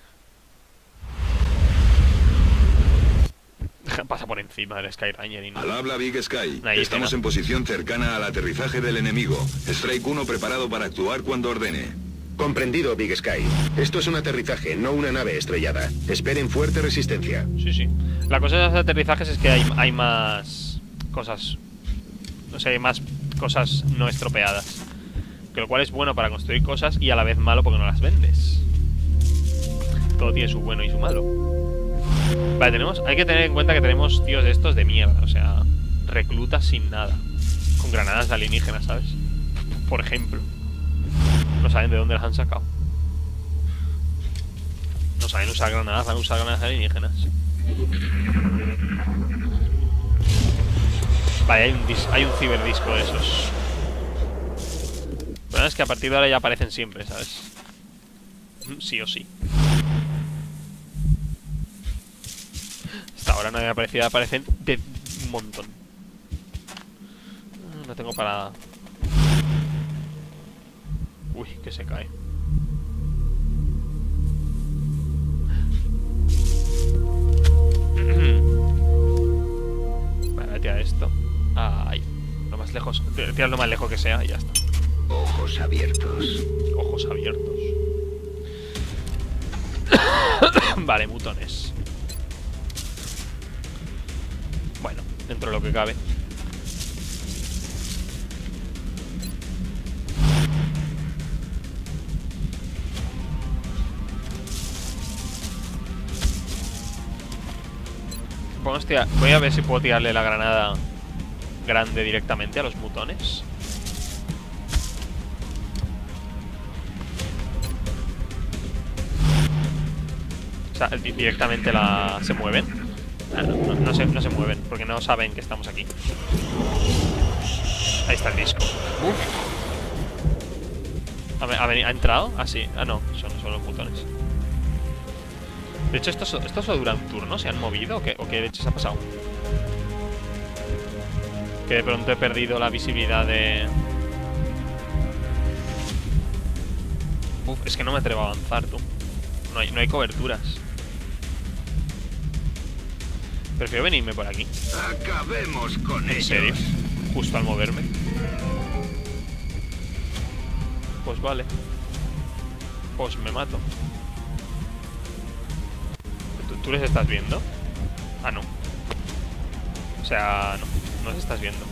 Pasa por encima del Skyranger y no... Al habla Big Sky. Ahí Estamos en posición cercana al aterrizaje del enemigo. Strike 1 preparado para actuar cuando ordene. Comprendido, Big Sky. Esto es un aterrizaje, no una nave estrellada. Esperen fuerte resistencia. Sí, sí. La cosa de los aterrizajes es que hay más cosas... O sea, hay más cosas no estropeadas. Que lo cual es bueno para construir cosas y a la vez malo porque no las vendes. Todo tiene su bueno y su malo. Vale, hay que tener en cuenta que tenemos tíos de estos de mierda. O sea, reclutas sin nada. Con granadas alienígenas, ¿sabes? Por ejemplo. No saben de dónde las han sacado. No saben usar granadas, van a usar granadas alienígenas. Vale, hay un ciberdisco de esos. El problema es que a partir de ahora ya aparecen siempre, ¿sabes? Sí o sí. Hasta ahora no había aparecido, aparecen de un montón. No tengo para... Uy, que se cae. Vale, tira esto. Ahí. Lo más lejos. Tira lo más lejos que sea y ya está. Ojos abiertos. Ojos abiertos. Vale, mutones. Bueno, dentro de lo que cabe. Voy a ver si puedo tirarle la granada grande directamente a los mutones. O sea, directamente ¿se mueven? Ah, no se mueven, porque no saben que estamos aquí. Ahí está el disco. ¿Ha entrado? Ah, sí. Ah, no, son los mutones. De hecho, ¿esto solo dura un turno? ¿Se han movido? ¿O qué de hecho se ha pasado? Que de pronto he perdido la visibilidad de... Es que no me atrevo a avanzar, tú. No hay coberturas. Prefiero venirme por aquí. Acabemos con ellos. ¿En serio? Justo al moverme. Pues vale. Pues me mato. ¿Tú les estás viendo? Ah, no. O sea, no les estás viendo.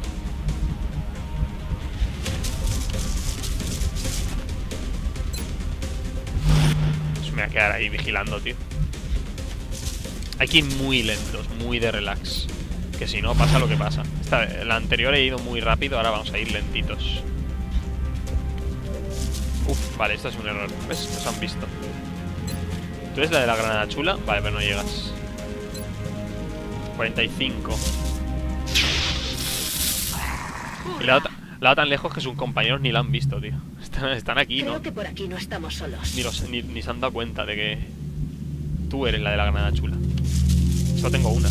Pues me voy a quedar ahí vigilando, tío. Hay que ir muy lentos, muy de relax. Que si no, pasa lo que pasa. La anterior he ido muy rápido, ahora vamos a ir lentitos. Vale, esto es un error. ¿Ves? Nos han visto. ¿Tú eres la de la granada chula? Vale, pero no llegas. 45. Y la otra tan lejos que sus compañeros ni la han visto, tío. Están aquí, ¿no? Creo que por aquí no estamos solos. Ni se han dado cuenta de que tú eres la de la granada chula. Solo tengo una.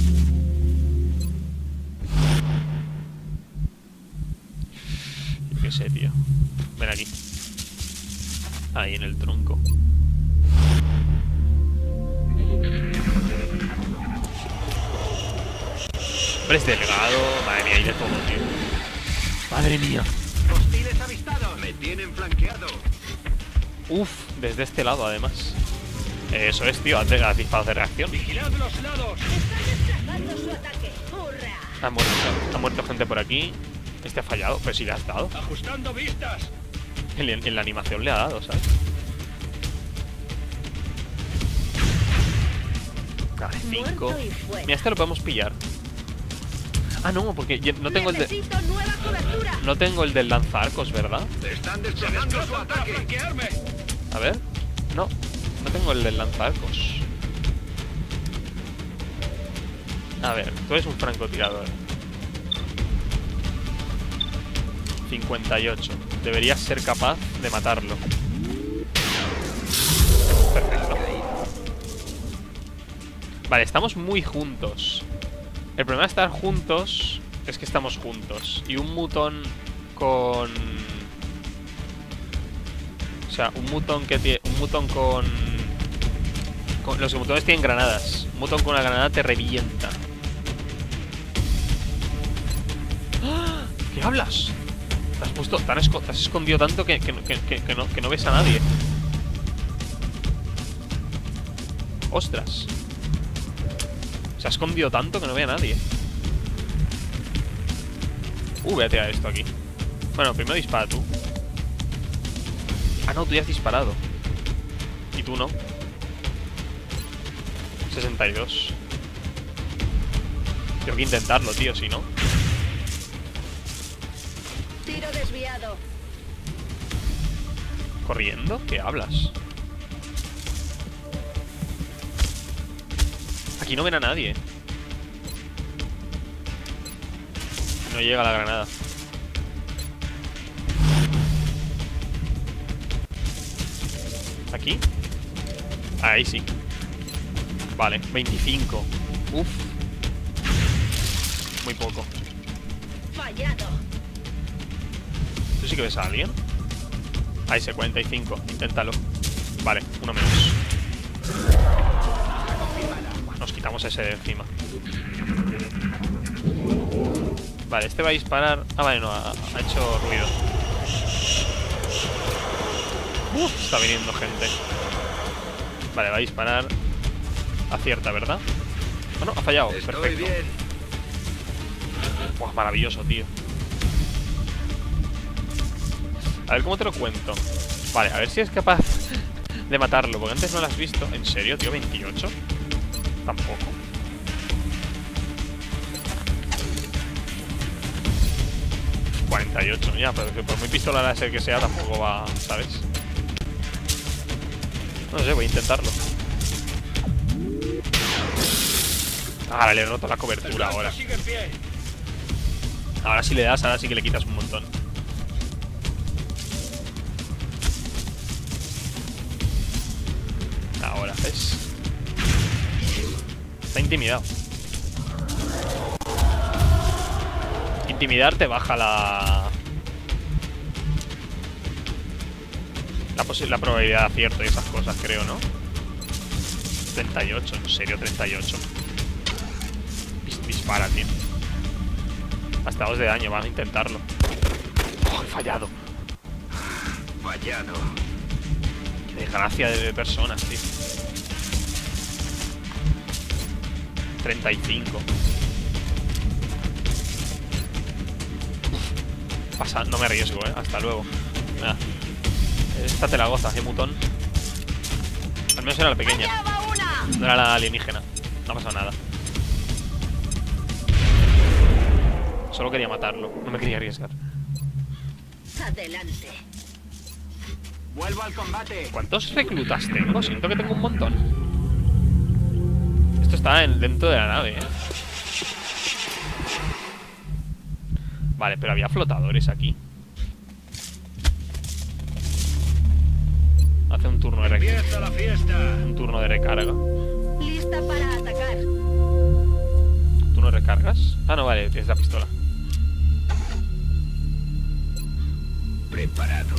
Yo qué sé, tío. Ven aquí. Ahí en el tronco. Pero es delgado. Madre mía, hay de todo, tío. Madre mía. Hostiles avistados. Me tienen flanqueado. Uf, desde este lado además. Eso es, tío. Haz disparos de reacción. Vigilad los lados. Están desplazando su ataque. ¡Hurra! Ha muerto gente por aquí. Este ha fallado. Pero si le has dado. Ajustando vistas. En la animación le ha dado, ¿sabes? Vale, 5. Mira, este lo podemos pillar. Ah, no, porque no tengo el de... No tengo el del lanzaarcos, ¿verdad? Están desplazando su ataque. A ver. No tengo el del lanzaarcos. A ver, tú eres un francotirador. 58. Deberías ser capaz de matarlo. Perfecto. Vale, estamos muy juntos. El problema de estar juntos es que estamos juntos. Y un mutón con... O sea, un mutón que tiene... Un mutón con... Los mutones tienen granadas. Un mutón con una granada te revienta. ¡Ah! ¿Qué hablas? Te has puesto... Te has escondido tanto que no ves a nadie. Ostras. Se ha escondido tanto que no ve a nadie. Voy a tirar esto aquí. Bueno, primero dispara tú. Ah, no, tú ya has disparado. Y tú no. 62. Tengo que intentarlo, tío, si no. Tiro desviado. ¿Corriendo? ¿Qué hablas? Aquí no ven a nadie. No llega la granada. ¿Aquí? Ahí sí. Vale, 25. Uf. Muy poco. Fallado. ¿Tú sí que ves a alguien? Ahí se 45. Inténtalo. Vale, uno menos. Nos quitamos ese de encima. Vale, este va a disparar. Ah, vale, no, ha hecho ruido. Está viniendo gente. Vale, va a disparar. Acierta, ¿verdad? Bueno, ha fallado. Perfecto. Bien. Buah, maravilloso, tío. A ver cómo te lo cuento. Vale, a ver si es capaz de matarlo, porque antes no lo has visto. ¿En serio, tío? ¿28? Tampoco. ¿48? Ya, pero que por muy pistola láser que sea tampoco va, ¿sabes? No sé, voy a intentarlo. Ahora le he roto la cobertura ahora. Ahora sí le das, ahora sí que le quitas un montón. Ahora, ¿ves? Está intimidado. Intimidar te baja la probabilidad de acierto y esas cosas, creo, ¿no? 38, en serio, 38. Dispara, tío. Hasta 2 de daño, van a intentarlo. Oh, he fallado. Fallado. Qué desgracia de personas, tío. 35. Pasa, no me arriesgo, hasta luego. Nada. Esta te la gozas, mutón. Al menos era la pequeña. No era la alienígena. No ha pasado nada. Solo quería matarlo. No me quería arriesgar. Adelante. Vuelvo al combate. ¿Cuántos reclutas tengo? Siento que tengo un montón. Esto está dentro de la nave, Vale, pero había flotadores aquí. Hace un turno de recarga. Empieza la fiesta. Un turno de recarga. Lista para atacar. ¿Tú no recargas? Ah, no, vale, tienes la pistola. Preparado.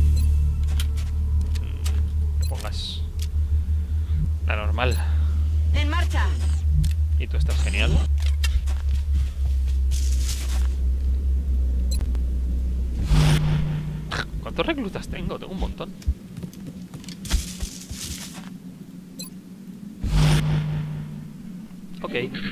Pongas la normal. En marcha. Y tú estás genial. ¿Cuántos reclutas tengo? Tengo un montón. Ok.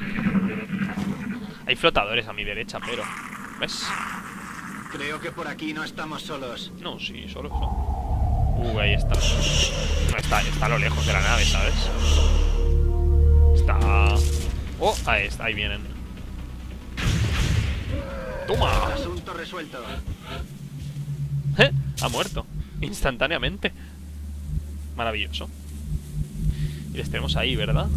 Hay flotadores a mi derecha, pero... ¿ves? Creo que por aquí no estamos solos. No, sí, solos no. Ahí está. No, está a lo lejos de la nave, ¿sabes? Está... Oh, ahí está, ahí vienen. ¡Toma! Asunto resuelto. Ha muerto. Instantáneamente. Maravilloso. Y les tenemos ahí, ¿verdad?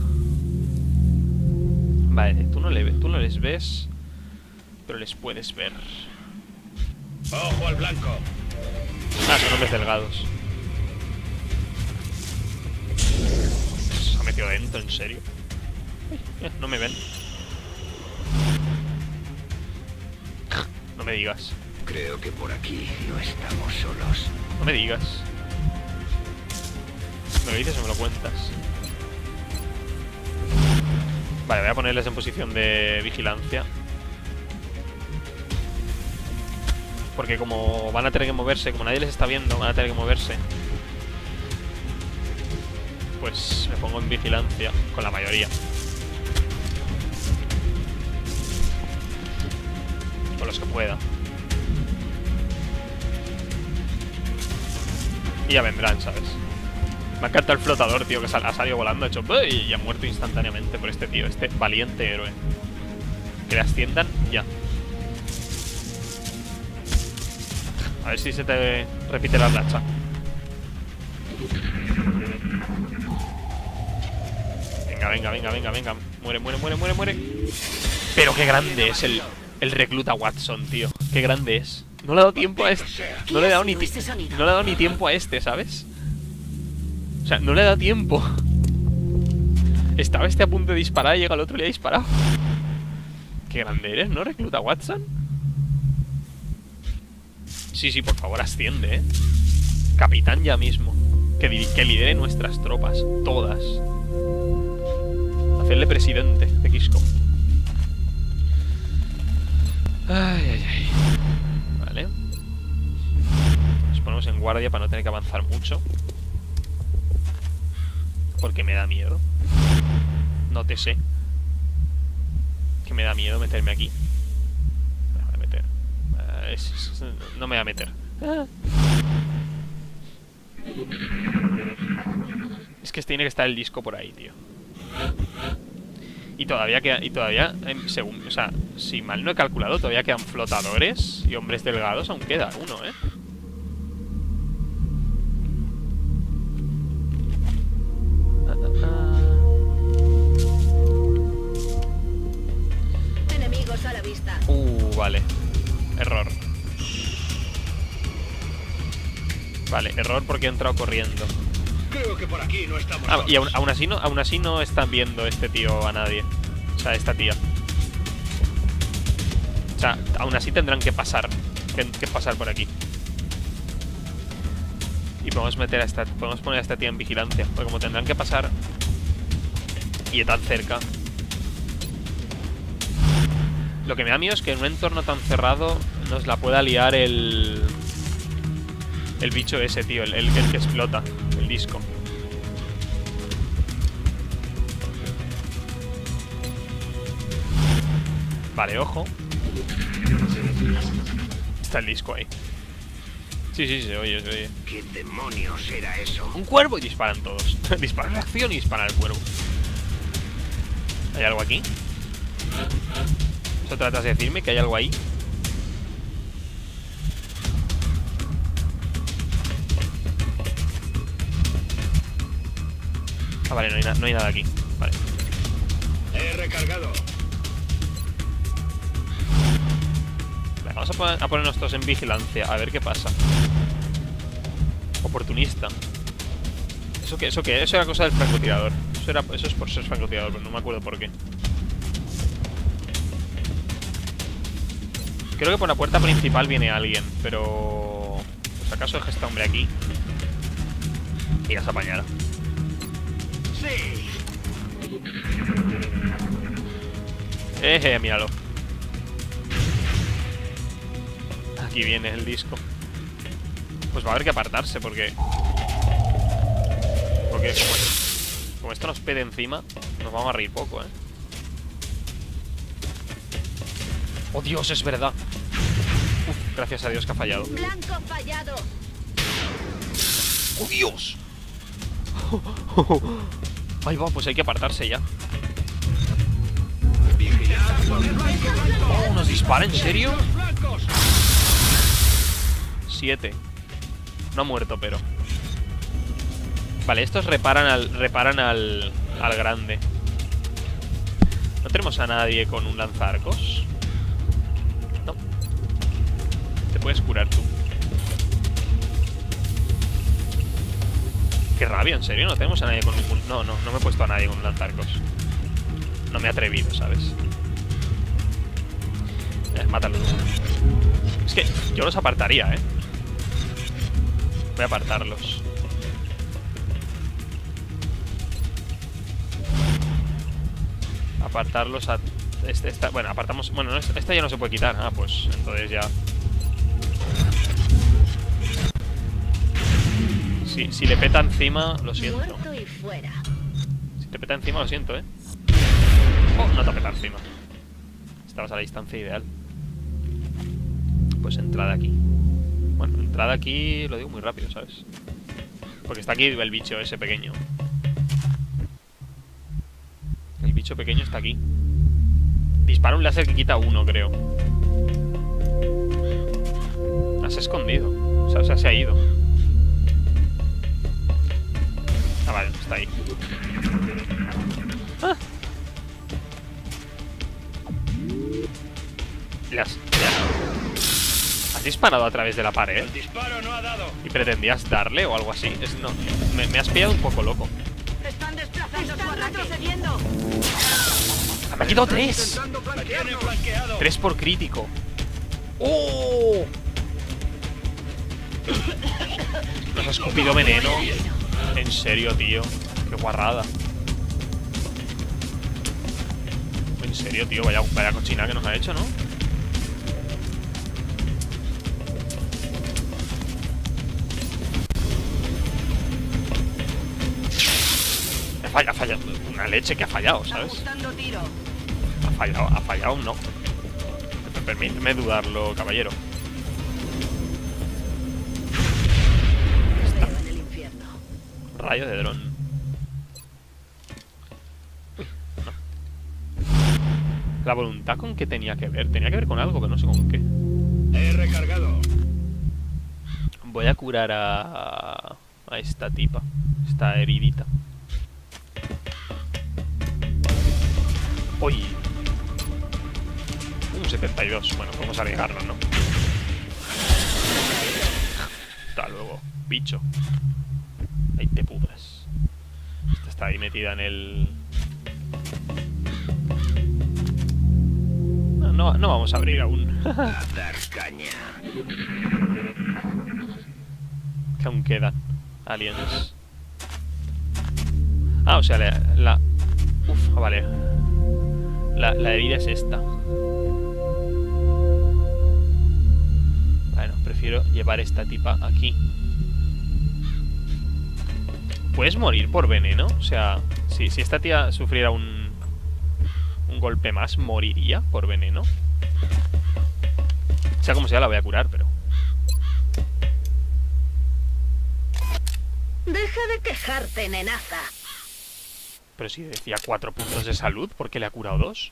Vale, tú no les ves, pero les puedes ver. Ojo al blanco. Ah, son hombres delgados. Se ha metido dentro, en serio. No me ven. No me digas. Creo que por aquí no estamos solos. No me digas. ¿Me lo dices o me lo cuentas? Vale, voy a ponerles en posición de vigilancia. Porque como van a tener que moverse, como nadie les está viendo, van a tener que moverse. Pues me pongo en vigilancia con la mayoría. Con los que pueda. Y ya vendrán, ¿sabes? Me ha encantado el flotador, tío, que ha salido volando, ha hecho y ha muerto instantáneamente por este tío, este valiente héroe. Que le asciendan ya. A ver si se te repite la racha. Venga. Muere. Pero qué grande es el recluta Watson, tío. Qué grande es. No le ha dado tiempo a este. No le he dado ni tiempo a este, ¿sabes? O sea, no le ha dado tiempo. Estaba este a punto de disparar y llega el otro y le ha disparado. Qué grande eres, ¿no, recluta Watson? Sí, por favor, asciende, ¿eh? Capitán ya mismo. Que lidere nuestras tropas. Todas. Hacerle presidente de XCOM. Ay. Vale. Nos ponemos en guardia para no tener que avanzar mucho. Porque me da miedo. No te sé. Que me da miedo meterme aquí. Me voy a meter. No me voy a meter. Es que tiene que estar el disco por ahí, tío. Y todavía según, o sea, si mal no he calculado, todavía quedan flotadores y hombres delgados. Aún queda uno, ¿eh? Enemigos a la vista. Vale. Error. Vale, error porque he entrado corriendo. Creo que por aquí no estamos. Y aún así no están viendo este tío a nadie. O sea, esta tía. O sea, aún así tendrán que pasar. Que pasar por aquí. Y podemos poner a esta tía en vigilancia. Porque como tendrán que pasar y tan cerca. Lo que me da miedo es que en un entorno tan cerrado nos la pueda liar el bicho ese, tío. El que explota. El disco. Vale, ojo. Está el disco ahí. Sí, se oye. ¿Qué demonios era eso? Un cuervo y disparan todos. Disparan la acción y disparan al cuervo. ¿Hay algo aquí? ¿Eso tratas de decirme que hay algo ahí? Ah, vale, no hay nada aquí. Vale. He recargado. Vale, vamos a ponernos todos en vigilancia. A ver qué pasa. Oportunista. ¿Eso qué? Eso era cosa del francotirador. Eso es por ser francotirador, pero no me acuerdo por qué. Creo que por la puerta principal viene alguien, pero... Pues acaso deje a este hombre aquí y ya se apañará. Sí. Míralo. Aquí viene el disco. Pues va a haber que apartarse porque como esto nos pede encima, nos vamos a reír poco, ¿eh? ¡Oh, Dios, es verdad! Uf, gracias a Dios que ha fallado. Blanco fallado. ¡Oh, Dios! Ahí va, pues hay que apartarse ya. Oh, ¿nos dispara? ¿En serio? 7. No ha muerto, pero... Vale, estos reparan al grande. ¿No tenemos a nadie con un lanzaarcos? No. Te puedes curar tú. Qué rabia, ¿en serio? No tenemos a nadie con ningún... No me he puesto a nadie con un lanzaarcos. No me he atrevido, ¿sabes? Mátalos. Es que yo los apartaría, ¿eh? Voy a apartarlos. Apartarlos a... Bueno, apartamos... Bueno, esta ya no se puede quitar. Ah, pues entonces ya... Si le peta encima, lo siento. Si te peta encima, lo siento, ¿eh? Oh, no te peta encima. Estabas a la distancia ideal. Pues entrada aquí. Bueno, entrada aquí lo digo muy rápido, ¿sabes? Porque está aquí el bicho ese pequeño. El bicho pequeño está aquí. Dispara un láser que quita 1, creo. Se ha escondido. O sea, se ha ido. Ah, vale, está ahí. ¡Ah! ¿Has disparado a través de la pared? El disparo no ha dado. ¿Y pretendías darle o algo así? No, me has pillado un poco loco. Están desplazando, están retrocediendo. Me ha quitado 3. Me tienen flanqueado. 3 por crítico. ¡Oh! Nos ha escupido veneno. En serio, tío. Qué guarrada. En serio, tío. Vaya cochina que nos ha hecho, ¿no? Ha fallado. Una leche que ha fallado, ¿sabes? Ha fallado, no. Permíteme dudarlo, caballero. Rayo de dron. Uy, no. ¿La voluntad con qué tenía que ver? Tenía que ver con algo, pero no sé con qué. He recargado. Voy a curar a esta tipa. Esta heridita. Uy. Un 72. Bueno, vamos a arriesgarnos, ¿no? Hasta luego, bicho. Ahí te pudras. Esta está ahí metida en el... No vamos a abrir aún. A dar caña. Que aún quedan aliens. Ah, o sea, Uf, vale. La herida es esta. Bueno, prefiero llevar esta tipa aquí. ¿Puedes morir por veneno? O sea, si esta tía sufriera un golpe más, ¿moriría por veneno? Sea como sea, la voy a curar, pero... Deja de quejarte, nenaza. Pero si decía 4 puntos de salud, ¿por qué le ha curado 2?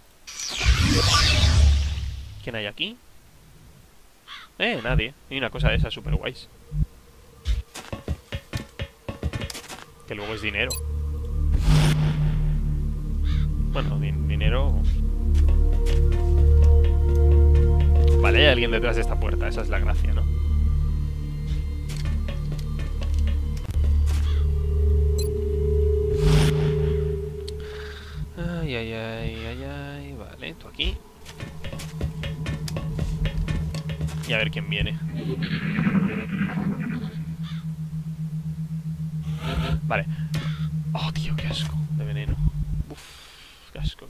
¿Quién hay aquí? Nadie. Hay una cosa de esas super guays. Que luego es dinero. Bueno, dinero... Vale, hay alguien detrás de esta puerta. Esa es la gracia, ¿no? Ay. Vale, tú aquí. Y a ver quién viene. Vale. Oh, tío, qué asco de veneno. Uf, qué asco.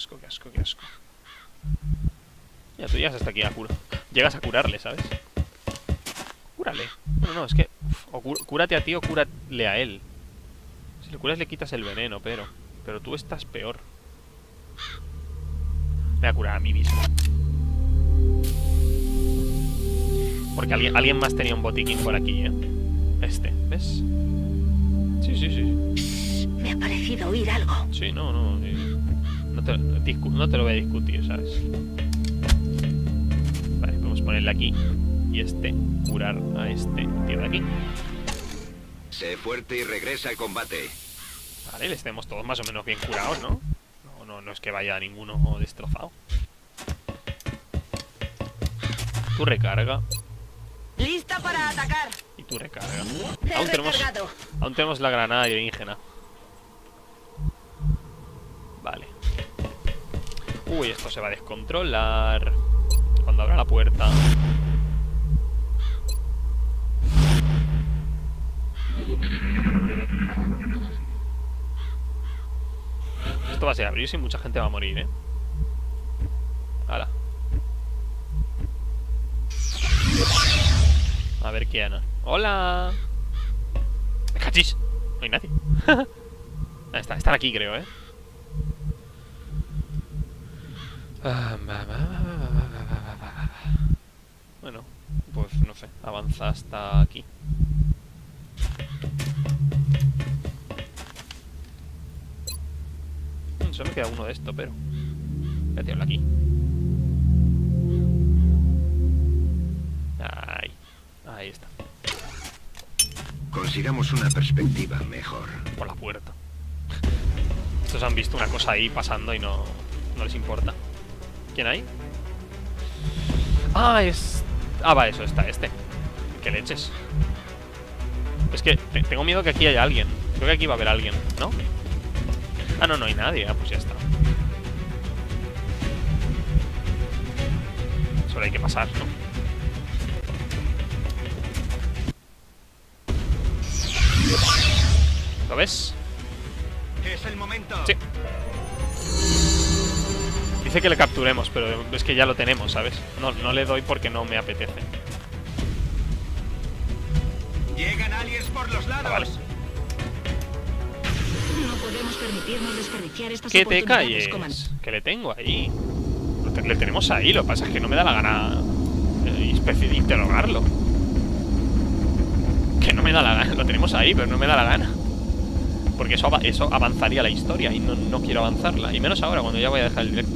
Ya, tú llegas hasta aquí a cura. Llegas a curarle, ¿sabes? Cúrale. No, es que... o cúrate a ti o cúrale a él. Si le curas le quitas el veneno, pero tú estás peor. Me voy a curar a mí mismo. Porque alguien más tenía un botiquín por aquí, ¿eh? ¿Ves? Sí. Me ha parecido oír algo. Sí, no. No te lo voy a discutir, ¿sabes? Vale, podemos ponerle aquí. Y curar a este tío de aquí. Sé fuerte y regresa al combate. Vale, les tenemos todos más o menos bien curados, ¿no? No es que vaya ninguno destrozado. Tú recarga. ¡Lista para atacar! Y tú recarga. Recargado. Aún tenemos la granada alienígena. Vale. Uy, esto se va a descontrolar cuando abra la puerta. Esto va a ser abrirse y mucha gente va a morir, ¿eh? Hala. A ver qué Ana. ¡Hola! ¡Me cachis! No hay nadie. Están aquí, creo, ¿eh? Bueno, pues no sé. Avanza hasta aquí. Solo me queda uno de esto, pero... voy a tirarlo aquí. Ahí está. Consigamos una perspectiva mejor. Por la puerta. Estos han visto una cosa ahí pasando y no les importa. ¿Quién hay? Ah, es... ah, va, eso, está este. ¿Qué leches? Es que tengo miedo que aquí haya alguien. Creo que aquí va a haber alguien, ¿no? Ah, no, no hay nadie. Ah, pues ya está. Solo hay que pasar, ¿no? ¿Lo ves? Es el momento. Sí. Dice que le capturemos, pero es que ya lo tenemos, ¿sabes? No le doy porque no me apetece. Llegan aliens por los lados. Ah, vale. No podemos permitirnos desperdiciar estas ¿Qué te oportunidades, calles? Que le tengo ahí. Le tenemos ahí, lo que pasa es que no me da la gana interrogarlo. Que no me da la gana, lo tenemos ahí, pero no me da la gana. Porque eso avanzaría la historia y no quiero avanzarla. Y menos ahora, cuando ya voy a dejar el directo.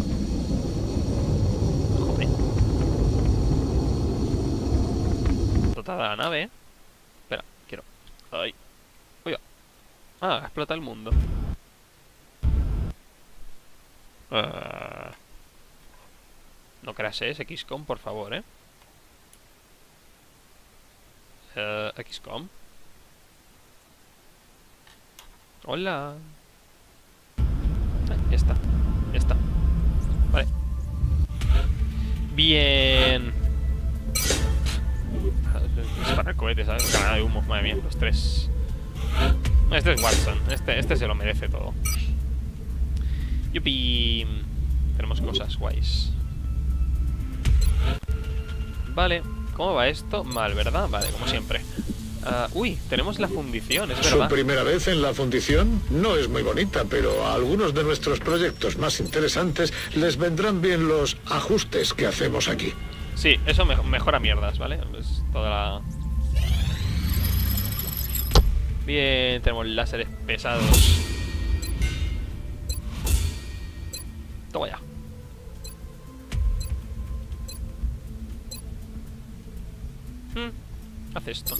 Joder. Dotada la nave, Espera, quiero... ay. Uy, ah, explota el mundo. No crashes, XCOM, por favor, XCOM. Hola. Ya está. Ya está. Vale. Bien. Disparar cohetes, ¿sabes? Granada de humo, madre mía, los tres. Este es Watson. Este se lo merece todo. Yupi. Tenemos cosas guays. Vale. ¿Cómo va esto? Mal, ¿verdad? Vale, como siempre. Uy, tenemos la fundición, es verdad. Su primera vez en la fundición no es muy bonita, pero a algunos de nuestros proyectos más interesantes les vendrán bien los ajustes que hacemos aquí. Sí, eso mejora mierdas, ¿vale? Es toda la... Bien, tenemos láseres pesados. Toma ya. Haz esto.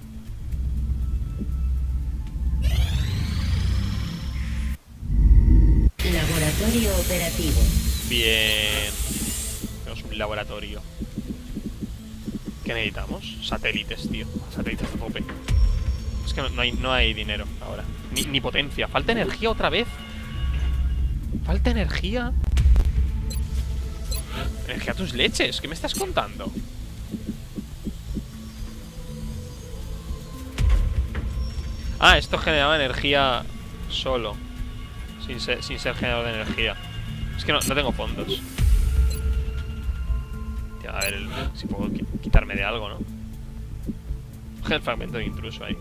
Laboratorio operativo. Bien. Tenemos un laboratorio. ¿Qué necesitamos? Satélites, tío. Satélites de tope. Es que no hay dinero ahora. Ni potencia. Falta energía otra vez. Falta energía. Energía a tus leches. ¿Qué me estás contando? Ah, esto generaba energía solo. Sin ser generador de energía. Es que no tengo fondos. Tío, a ver si puedo quitarme de algo, ¿no? El fragmento de intruso ahí.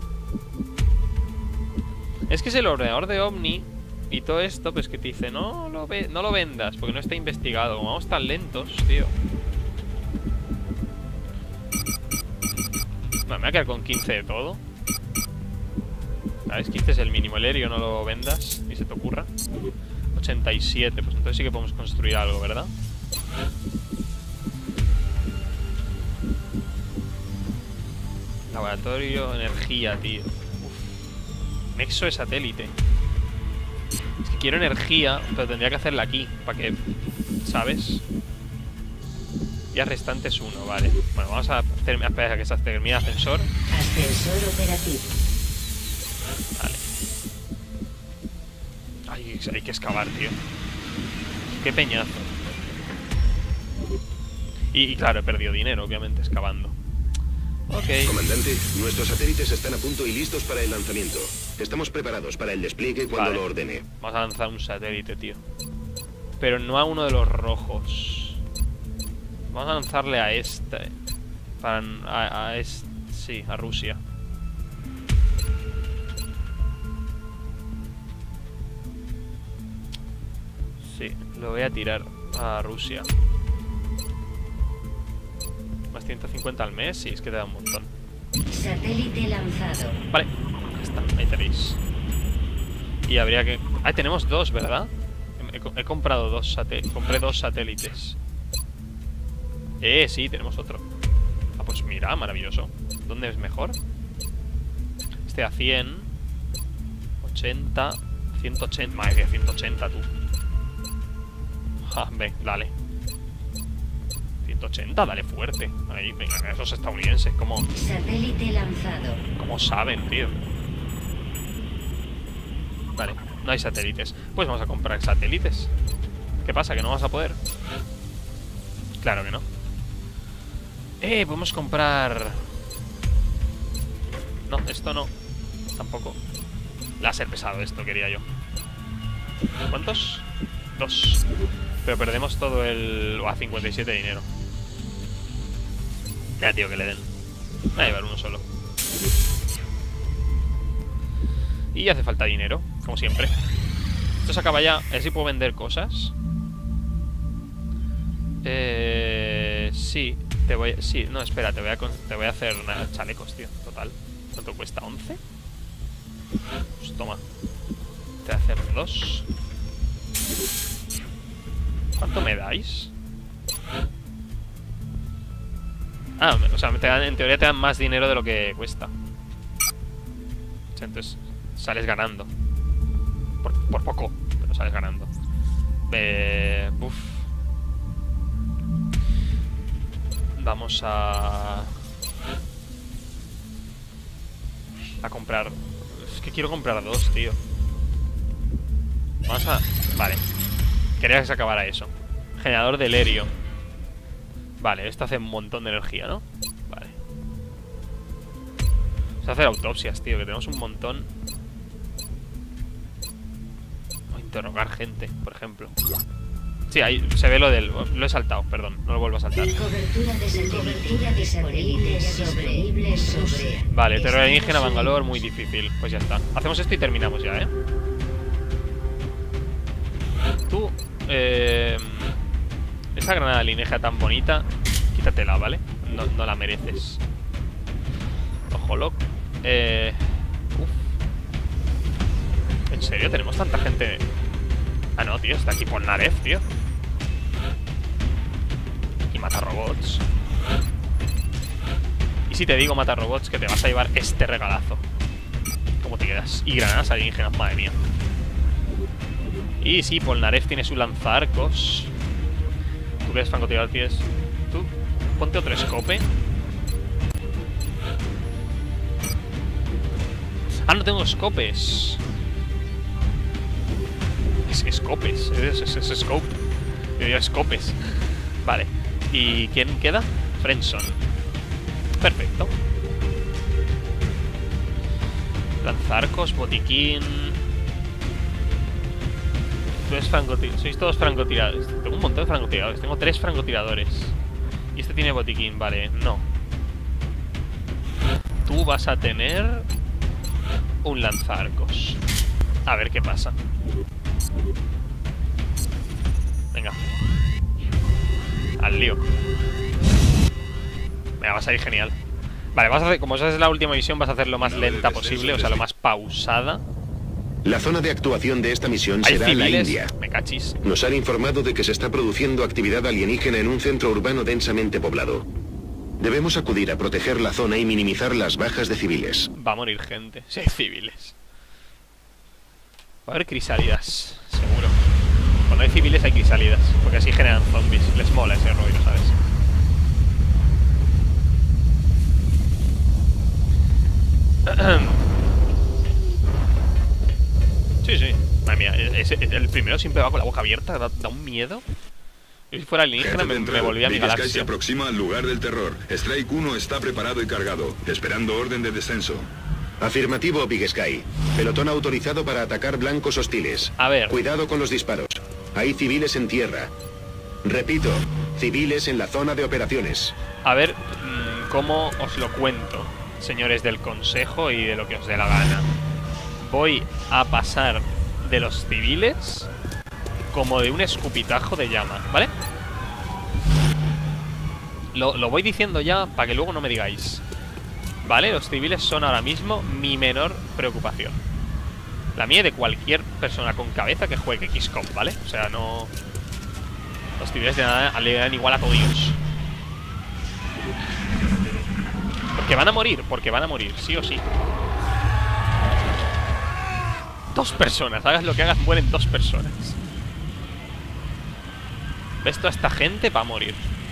Es que es el ordenador de Omni. Y todo esto, pues que te dice no lo vendas, porque no está investigado. Como vamos tan lentos, tío. Bueno, me voy a quedar con 15 de todo. ¿Sabes? 15 es el mínimo. El aéreo no lo vendas, ni se te ocurra. 87, pues entonces sí que podemos construir algo, ¿verdad? Laboratorio, energía, tío. Uf. Nexo de satélite. Es que quiero energía, pero tendría que hacerla aquí, para que... ¿sabes? Días restantes 1, vale. Bueno, vamos a esperar a que se termine el ascensor. Ascensor operativo. Vale. Ay, hay que excavar, tío. Qué peñazo. Y claro, he perdido dinero, obviamente, excavando. Ok. Comandante, nuestros satélites están a punto y listos para el lanzamiento. Estamos preparados para el despliegue cuando lo ordene. Vamos a lanzar un satélite, tío. Pero no a uno de los rojos. Vamos a lanzarle a este. Sí, a Rusia. Sí, lo voy a tirar a Rusia. Más 150 al mes, sí, es que te da un montón. Satélite lanzado. Vale, ya está, ahí tenéis. Y habría que... Ah, tenemos dos, ¿verdad? he comprado dos satélites. Compré 2 satélites. Sí, tenemos otro. Ah, pues mira, maravilloso. ¿Dónde es mejor? Este a 100. 80. 180. Madre mía, 180 tú. Ven, dale. 180, dale fuerte. Ahí, venga, esos estadounidenses. ¿Cómo? Satélite lanzado. ¿Cómo saben, tío? Vale, no hay satélites. Pues vamos a comprar satélites. ¿Qué pasa? ¿Que no vas a poder? Claro que no. Podemos comprar... No, esto no. Tampoco. Láser pesado, esto quería yo. ¿Cuántos? 2. Pero perdemos todo el... a 57 de dinero. Ya, tío, que le den. Voy a llevar uno solo. Y hace falta dinero, como siempre. Esto se acaba ya. A ver si puedo vender cosas. Sí. Sí, no, espera, te voy a hacer chalecos, tío. Total. ¿Cuánto cuesta? ¿11? Pues toma. Te voy a hacer 2. ¿Cuánto me dais? Ah, o sea, en teoría te dan más dinero de lo que cuesta. O sea, entonces sales ganando. Por poco, pero sales ganando. Vamos a comprar. Es que quiero comprar 2, tío. Vamos a... Vale. Quería que se acabara eso. Generador del helio. Vale, esto hace un montón de energía, ¿no? Vale. Vamos a hacer autopsias, tío, que tenemos un montón. O interrogar gente, por ejemplo. Sí, ahí se ve lo del... Lo he saltado, perdón, no lo vuelvo a saltar. Cobertura de satélite sobre... Vale, terror alienígena, Bangalore, muy difícil. Pues ya está. Hacemos esto y terminamos ya, ¿eh? Tú... esa granada alienígena tan bonita, quítatela, ¿vale? No la mereces. Ojo loco. ¿En serio? ¿Tenemos tanta gente? Ah, no, tío, está aquí Polnareff, tío. Y mata robots. Y si te digo mata robots, que te vas a llevar este regalazo. ¿Cómo te quedas? Y granadas alienígenas, madre mía. Y sí, Polnareff tiene su lanzaarcos. ¿Tú qué eres francotirador? Tienes... Tú, ponte otro escope. Ah, no tengo escopes. Es escopes. Es scope. Yo digo escopes. Vale. ¿Y quién queda? Frenson. Perfecto. Lanzaarcos, botiquín. Sois todos francotiradores. Tengo un montón de francotiradores. Tengo 3 francotiradores. Y este tiene botiquín, vale, no. Tú vas a tener un lanzaarcos. A ver qué pasa. Venga. Al lío. Venga, va a salir genial. Vale, vas a hacer, como esa es la última misión, vas a hacer lo más lenta posible, o sea, lo más pausada. La zona de actuación de esta misión será la India. Me cachis. Nos han informado de que se está produciendo actividad alienígena en un centro urbano densamente poblado. Debemos acudir a proteger la zona y minimizar las bajas de civiles. Va a morir gente, si hay civiles. Va a haber crisálidas, seguro. Cuando hay civiles hay crisálidas, porque así generan zombies. Les mola ese rollo, ¿sabes? Sí. Madre mía, el primero siempre va con la boca abierta, da un miedo. Y si fuera alienígena me volvía a mi galaxia. Sky se aproxima al lugar del terror. Strike 1 está preparado y cargado, esperando orden de descenso. Afirmativo, Big Sky. Pelotón autorizado para atacar blancos hostiles. A ver. Cuidado con los disparos. Hay civiles en tierra. Repito, civiles en la zona de operaciones. A ver, ¿cómo os lo cuento, señores del consejo y de lo que os dé la gana? Voy a pasar de los civiles como de un escupitajo de llama, ¿vale? Lo voy diciendo ya para que luego no me digáis. Vale, los civiles son ahora mismo mi menor preocupación. La mía y de cualquier persona con cabeza que juegue XCOM, ¿vale? O sea, no... Los civiles de nada le dan igual a todos. Porque van a morir, sí o sí. 2 personas, hagas lo que hagas, mueren 2 personas. ¿Ves? Toda esta gente va a morir.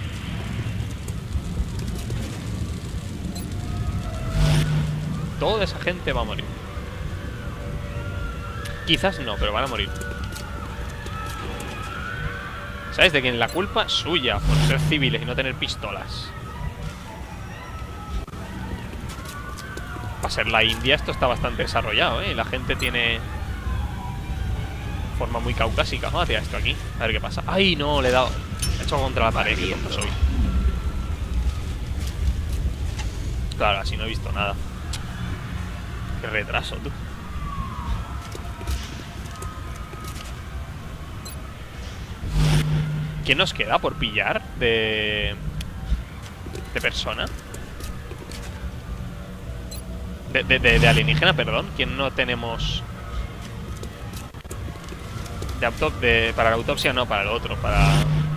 Toda esa gente va a morir. Quizás no, pero van a morir. ¿Sabes? De que la culpa es suya por ser civiles y no tener pistolas. Para ser la India esto está bastante desarrollado, ¿eh? La gente tiene forma muy caucásica. Vamos a tirar esto aquí, a ver qué pasa. ¡Ay, no! Le he dado... He hecho contra la pared, qué tonto soy. Claro, así no he visto nada. Qué retraso, tú. ¿Quién nos queda por pillar de persona? De alienígena, perdón. ¿Quién no tenemos? Para la autopsia no, para el otro, para...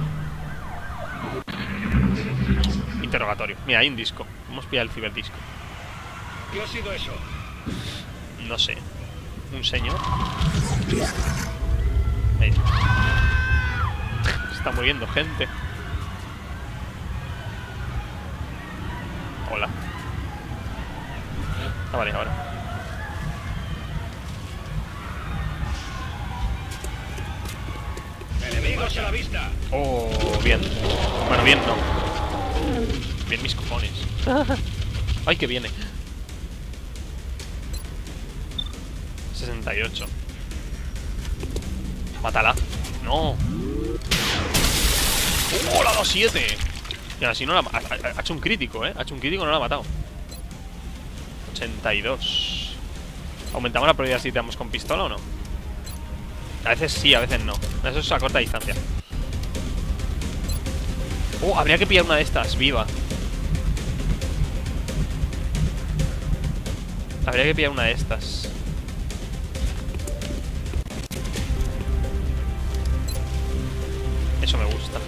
Interrogatorio. Mira, hay un disco. Vamos a pillar el ciberdisco. ¿Qué ha sido eso? No sé. Un señor. Ahí. Se está muriendo gente. Hola. Ah, vale, ahora. ¡Enemigos a la vista! Oh, bien. Bueno, bien no. Bien mis cojones. Ay, que viene. 68. Mátala. No. ¡Oh, la 2-7! Y así no la ha hecho un crítico, ¿eh? Ha hecho un crítico y no la ha matado. 82. ¿Aumentamos la probabilidad si tiramos con pistola o no? A veces sí, a veces no. Eso es a corta distancia. Oh, habría que pillar una de estas, viva. Habría que pillar una de estas. Eso me gusta.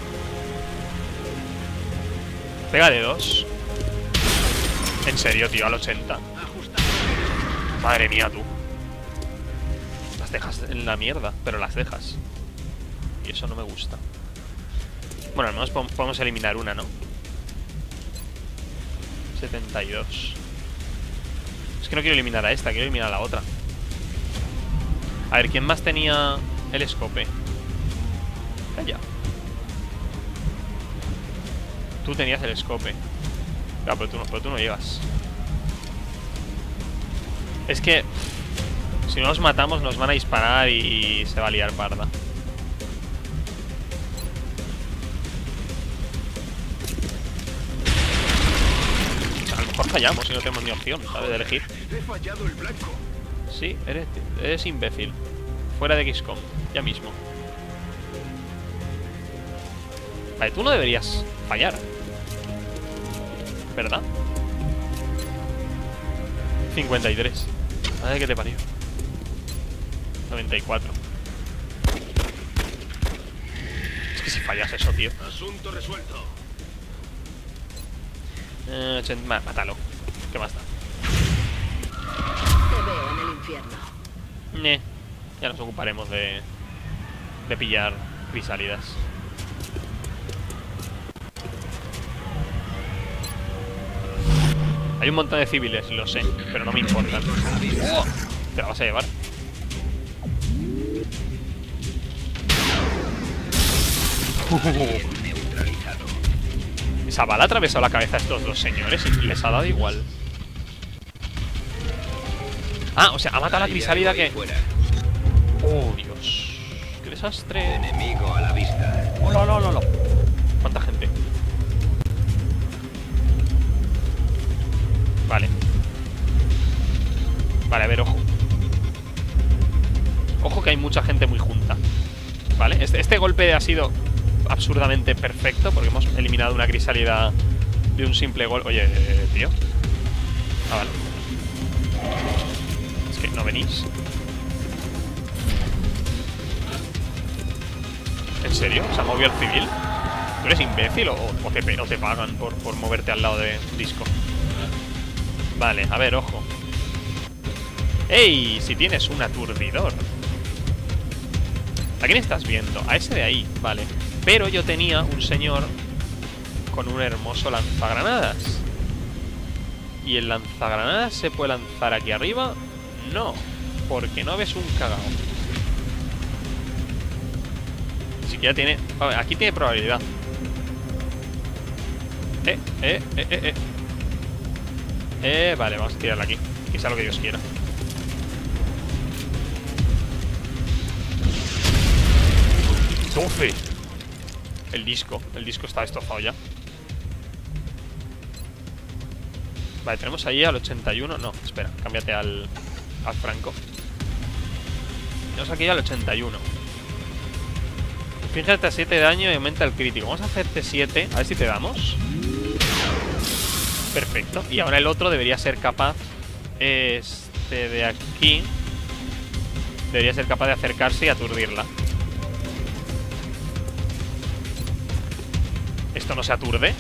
Pega de 2. En serio, tío, al 80. Madre mía, tú. Las dejas en la mierda, pero las dejas. Y eso no me gusta. Bueno, al menos podemos eliminar una, ¿no? 72. Es que no quiero eliminar a esta, quiero eliminar a la otra. A ver, ¿quién más tenía el escope? Calla. Tú tenías el escope. Claro, pero tú no llegas. Es que si no nos matamos nos van a disparar y se va a liar parda. A lo mejor fallamos y no tenemos ni opción, ¿sabes? De elegir. He fallado el blanco. Sí, eres imbécil. Fuera de XCOM, ya mismo. Vale, tú no deberías fallar, ¿verdad? 53. A ver qué te parió. 94. Es que si fallas eso, tío. Asunto resuelto. 80, mátalo. ¿Qué más da? Te veo en el infierno. Ya nos ocuparemos de pillar crisálidas. Hay un montón de civiles, lo sé, pero no me importan. ¡Oh! Te la vas a llevar. Esa bala ha atravesado la cabeza a estos dos señores y les ha dado igual. Ah, o sea, ha matado a la crisálida que... Oh, Dios. Qué desastre. Enemigo a la vista. ¡Hola, hola, hola! ¿Cuánta gente? Vale. Vale, a ver, ojo. Ojo que hay mucha gente muy junta. Vale, este golpe ha sido absurdamente perfecto porque hemos eliminado una crisálida de un simple gol. Oye, tío. Ah, vale. Es que no venís. ¿En serio? ¿Se ha movido el civil? ¿Tú eres imbécil o te pagan por moverte al lado de disco? Vale, a ver, ojo. ¡Ey! Si tienes un aturdidor. ¿A quién estás viendo? A ese de ahí, vale. Pero yo tenía un señor con un hermoso lanzagranadas. ¿Y el lanzagranadas se puede lanzar aquí arriba? No, porque no ves un cagao. Ni siquiera tiene... A ver, aquí tiene probabilidad. Vale, vamos a tirarla aquí. Que sea lo que Dios quiera. ¡12! El disco está destrozado ya. Vale, tenemos ahí al 81. No, espera, cámbiate al franco. Tenemos aquí al 81. Fíjate a 7 de daño y aumenta el crítico. Vamos a hacerte 7, a ver si te damos. Perfecto. Y ahora el otro debería ser capaz. Este de aquí debería ser capaz de acercarse y aturdirla. ¿Esto no se aturde?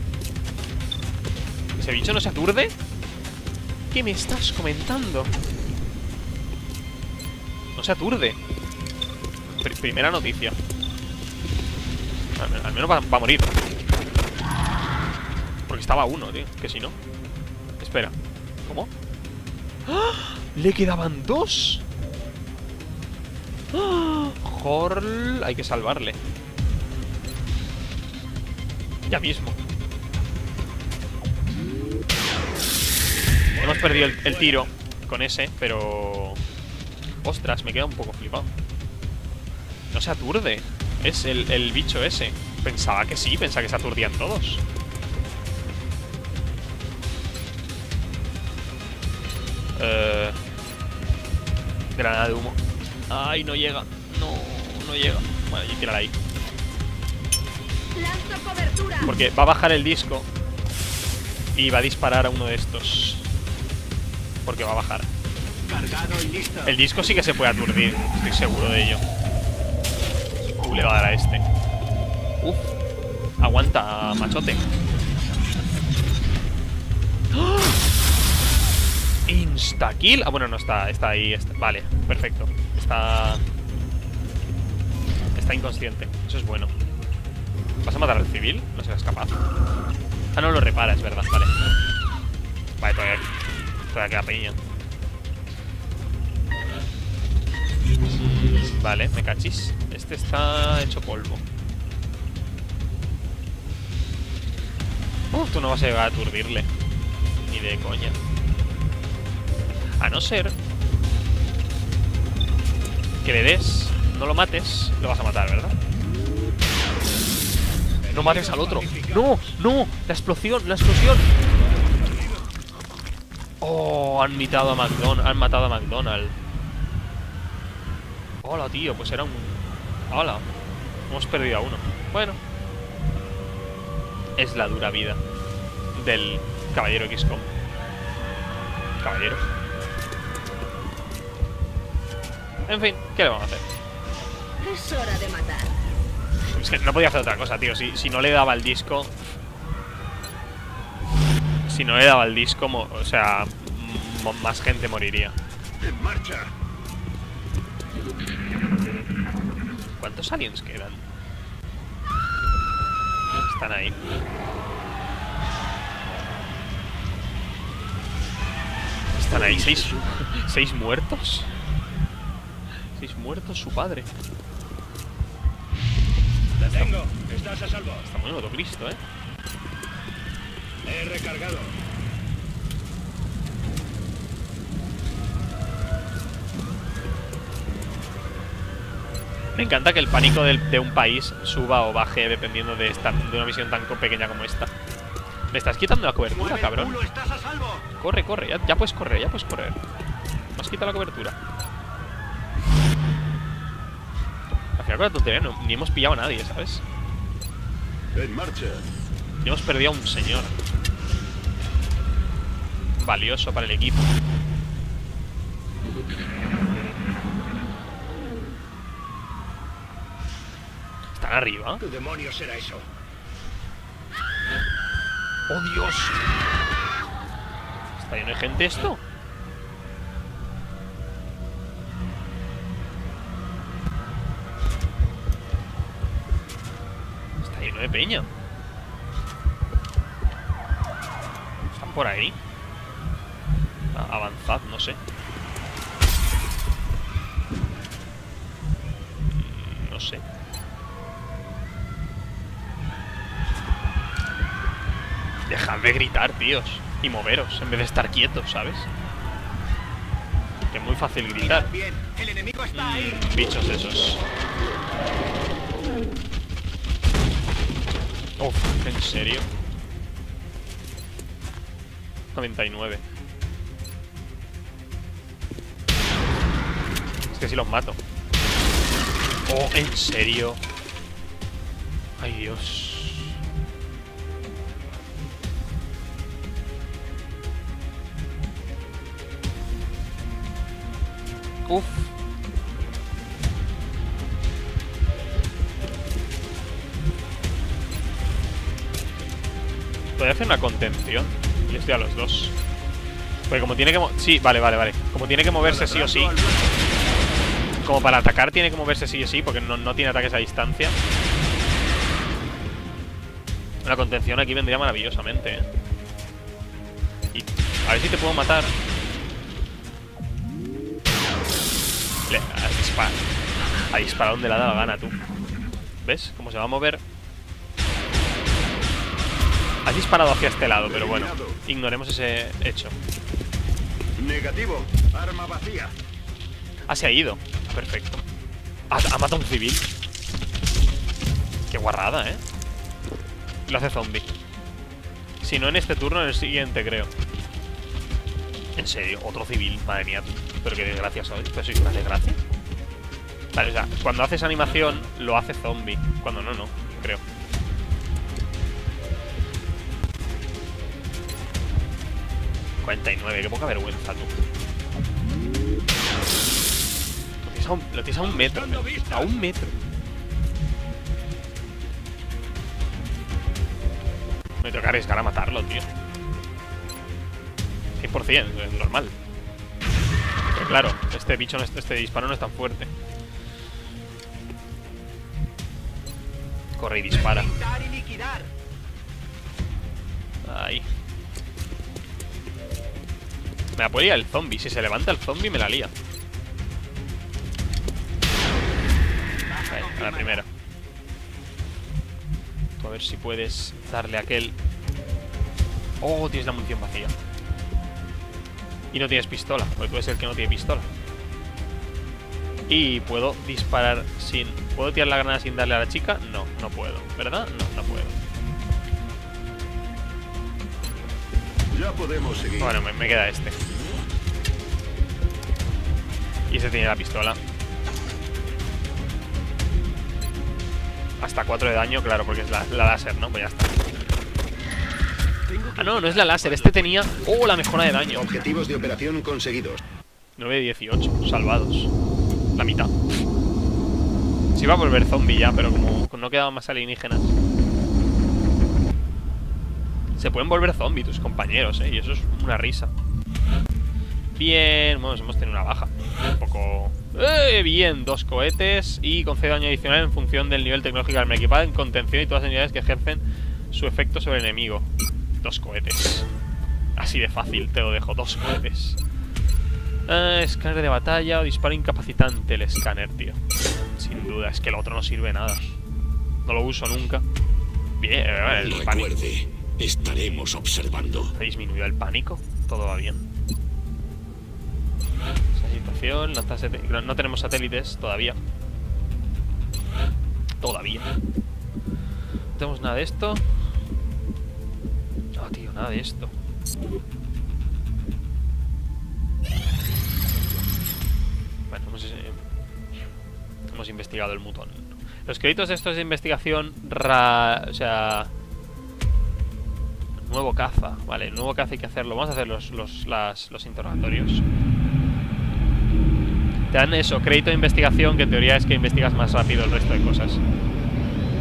¿Ese bicho no se aturde? ¿Qué me estás comentando? No se aturde. Primera noticia. Al menos va a morir. Porque estaba uno, tío. Que si no. Espera. ¿Cómo? ¡Ah! ¡Le quedaban 2! ¡Ah! Jorl. Hay que salvarle. Ya mismo. Hemos perdido el tiro con ese, pero... Ostras, me queda un poco flipado. No se aturde. Es el bicho ese. Pensaba que sí, pensaba que se aturdían todos. Granada de humo. Ay, no llega. No llega. Vale, y tírala ahí. Porque va a bajar el disco y va a disparar a uno de estos. Porque va a bajar. El disco sí que se puede aturdir. Estoy seguro de ello. Le va a dar a este. Uf. Aguanta, machote. ¡Oh! Insta-kill. Ah, bueno, no está. Está ahí. Vale, perfecto. Está inconsciente. Eso es bueno. ¿Vas a matar al civil? No serás capaz. Ah, no, lo repara, es verdad. Vale. Vale, todavía queda peña. Vale, me cachis. Este está hecho polvo. Tú no vas a llegar a aturdirle. Ni de coña. A no ser que le des, no lo mates, lo vas a matar, ¿verdad? No mates al otro. ¡No! ¡No! ¡La explosión! ¡La explosión! ¡Oh! Han matado a McDonald. Han matado a McDonald. Hola, tío. Pues era un... Hola. Hemos perdido a uno. Bueno. Es la dura vida del caballero XCOM. Caballero. En fin, ¿qué le vamos a hacer? Es hora de matar. Es que no podía hacer otra cosa, tío. Si no le daba el disco... Si no le daba el disco, o sea, más gente moriría. ¡En marcha! ¿Cuántos aliens quedan? Están ahí. Están ahí, ¿seis muertos? 6 muertos, su padre. ¡Te tengo! ¡Estás a salvo! Está muy roto Cristo, ¿eh? He recargado. Me encanta que el pánico de un país suba o baje dependiendo de una misión tan pequeña como esta. Me estás quitando la cobertura, cabrón. ¡Estás a salvo! Corre, corre, ya puedes correr, ya puedes correr. Me has quitado la cobertura. Al final con la tontería ni hemos pillado a nadie, ¿sabes? En marcha. Y hemos perdido a un señor valioso para el equipo. arriba? ¿Qué demonios era eso? ¡Oh, Dios! ¿Está lleno de gente esto? Está lleno de peña. ¿Están por ahí? Avanzad, no sé. No sé. Dejad de gritar, tíos. Y moveros, en vez de estar quietos, ¿sabes? Que es muy fácil gritar. Bien, el enemigo está ahí. Bichos esos. Uf, ¿en serio? 99. Es que si los mato. Oh, ¿en serio? Ay, Dios. Uf. Voy a hacer una contención. Y estoy a los dos. Porque como tiene que... Sí, vale. Como tiene que moverse sí o sí. Como para atacar tiene que moverse sí o sí. Porque no tiene ataques a distancia. Una contención aquí vendría maravillosamente, Y a ver si te puedo matar. A disparar donde le da la gana, tú. ¿Ves? Cómo se va a mover. Has disparado hacia este lado, pero bueno, ignoremos ese hecho. Negativo, arma vacía. Ah, se ha ido. Perfecto. Ha matado a un civil. Qué guarrada, ¿eh? Lo hace zombie. Si no en este turno, en el siguiente, creo. En serio, otro civil. Madre mía, tú. Pero qué desgracia soy. ¿Pero sois una desgracia? Vale, o sea, cuando haces animación, lo hace zombie. Cuando no, creo. ...49, qué poca vergüenza, tú. Lo tienes a un metro, a un metro. Me toca arriesgar a matarlo, tío. 100%, es normal. Pero claro, este bicho, este disparo no es tan fuerte. Corre y dispara. Ahí. Me la puede liar el zombie. Si se levanta el zombie me la lía. Vale, a la primera. Tú a ver si puedes darle a aquel. Oh, tienes la munición vacía. Y no tienes pistola, porque tú eres el que no tiene pistola. Y puedo disparar sin... ¿Puedo tirar la granada sin darle a la chica? No, no puedo, ¿verdad? No puedo. Ya podemos seguir. Bueno, me queda este. Y ese tiene la pistola. Hasta 4 de daño, claro, porque es la láser, ¿no? Pues ya está. Ah, no es la láser. Este tenía... ¡Oh, la mejora de daño! Objetivos de operación conseguidos. 9 de 18, salvados. La mitad. Se iba a volver zombie ya, pero como no quedaban más alienígenas. Se pueden volver zombie tus compañeros, y eso es una risa. Bien, bueno, hemos tenido una baja. Un poco... bien, 2 cohetes y concede daño adicional en función del nivel tecnológico del equipado en contención y todas las unidades que ejercen su efecto sobre el enemigo. 2 cohetes. Así de fácil, te lo dejo, 2 cohetes. Escáner de batalla o disparo incapacitante el escáner, tío. Sin duda, es que el otro no sirve de nada. No lo uso nunca. Bien, el pánico. Recuerde, estaremos observando. ¿Ha disminuido el pánico? Todo va bien. Esa situación, no tenemos satélites todavía. Todavía. No tenemos nada de esto. No, tío, nada de esto. Bueno, hemos investigado el mutón. Los créditos de estos de investigación, o sea, nuevo caza, vale, nuevo caza hay que hacerlo. Vamos a hacer los interrogatorios. Te dan eso, crédito de investigación, que en teoría es que investigas más rápido el resto de cosas.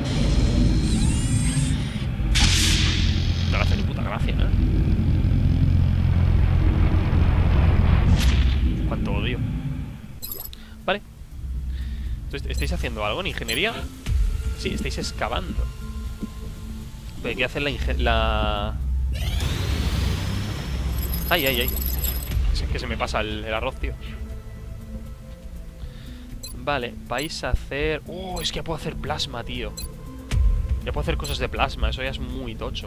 haciendo algo en ingeniería? Sí, estáis excavando. Pero hay que hacer la... Ay, ay, ay. Es que se me pasa el arroz, tío. Vale, vais a hacer... es que ya puedo hacer plasma, tío. Ya puedo hacer cosas de plasma, eso ya es muy tocho.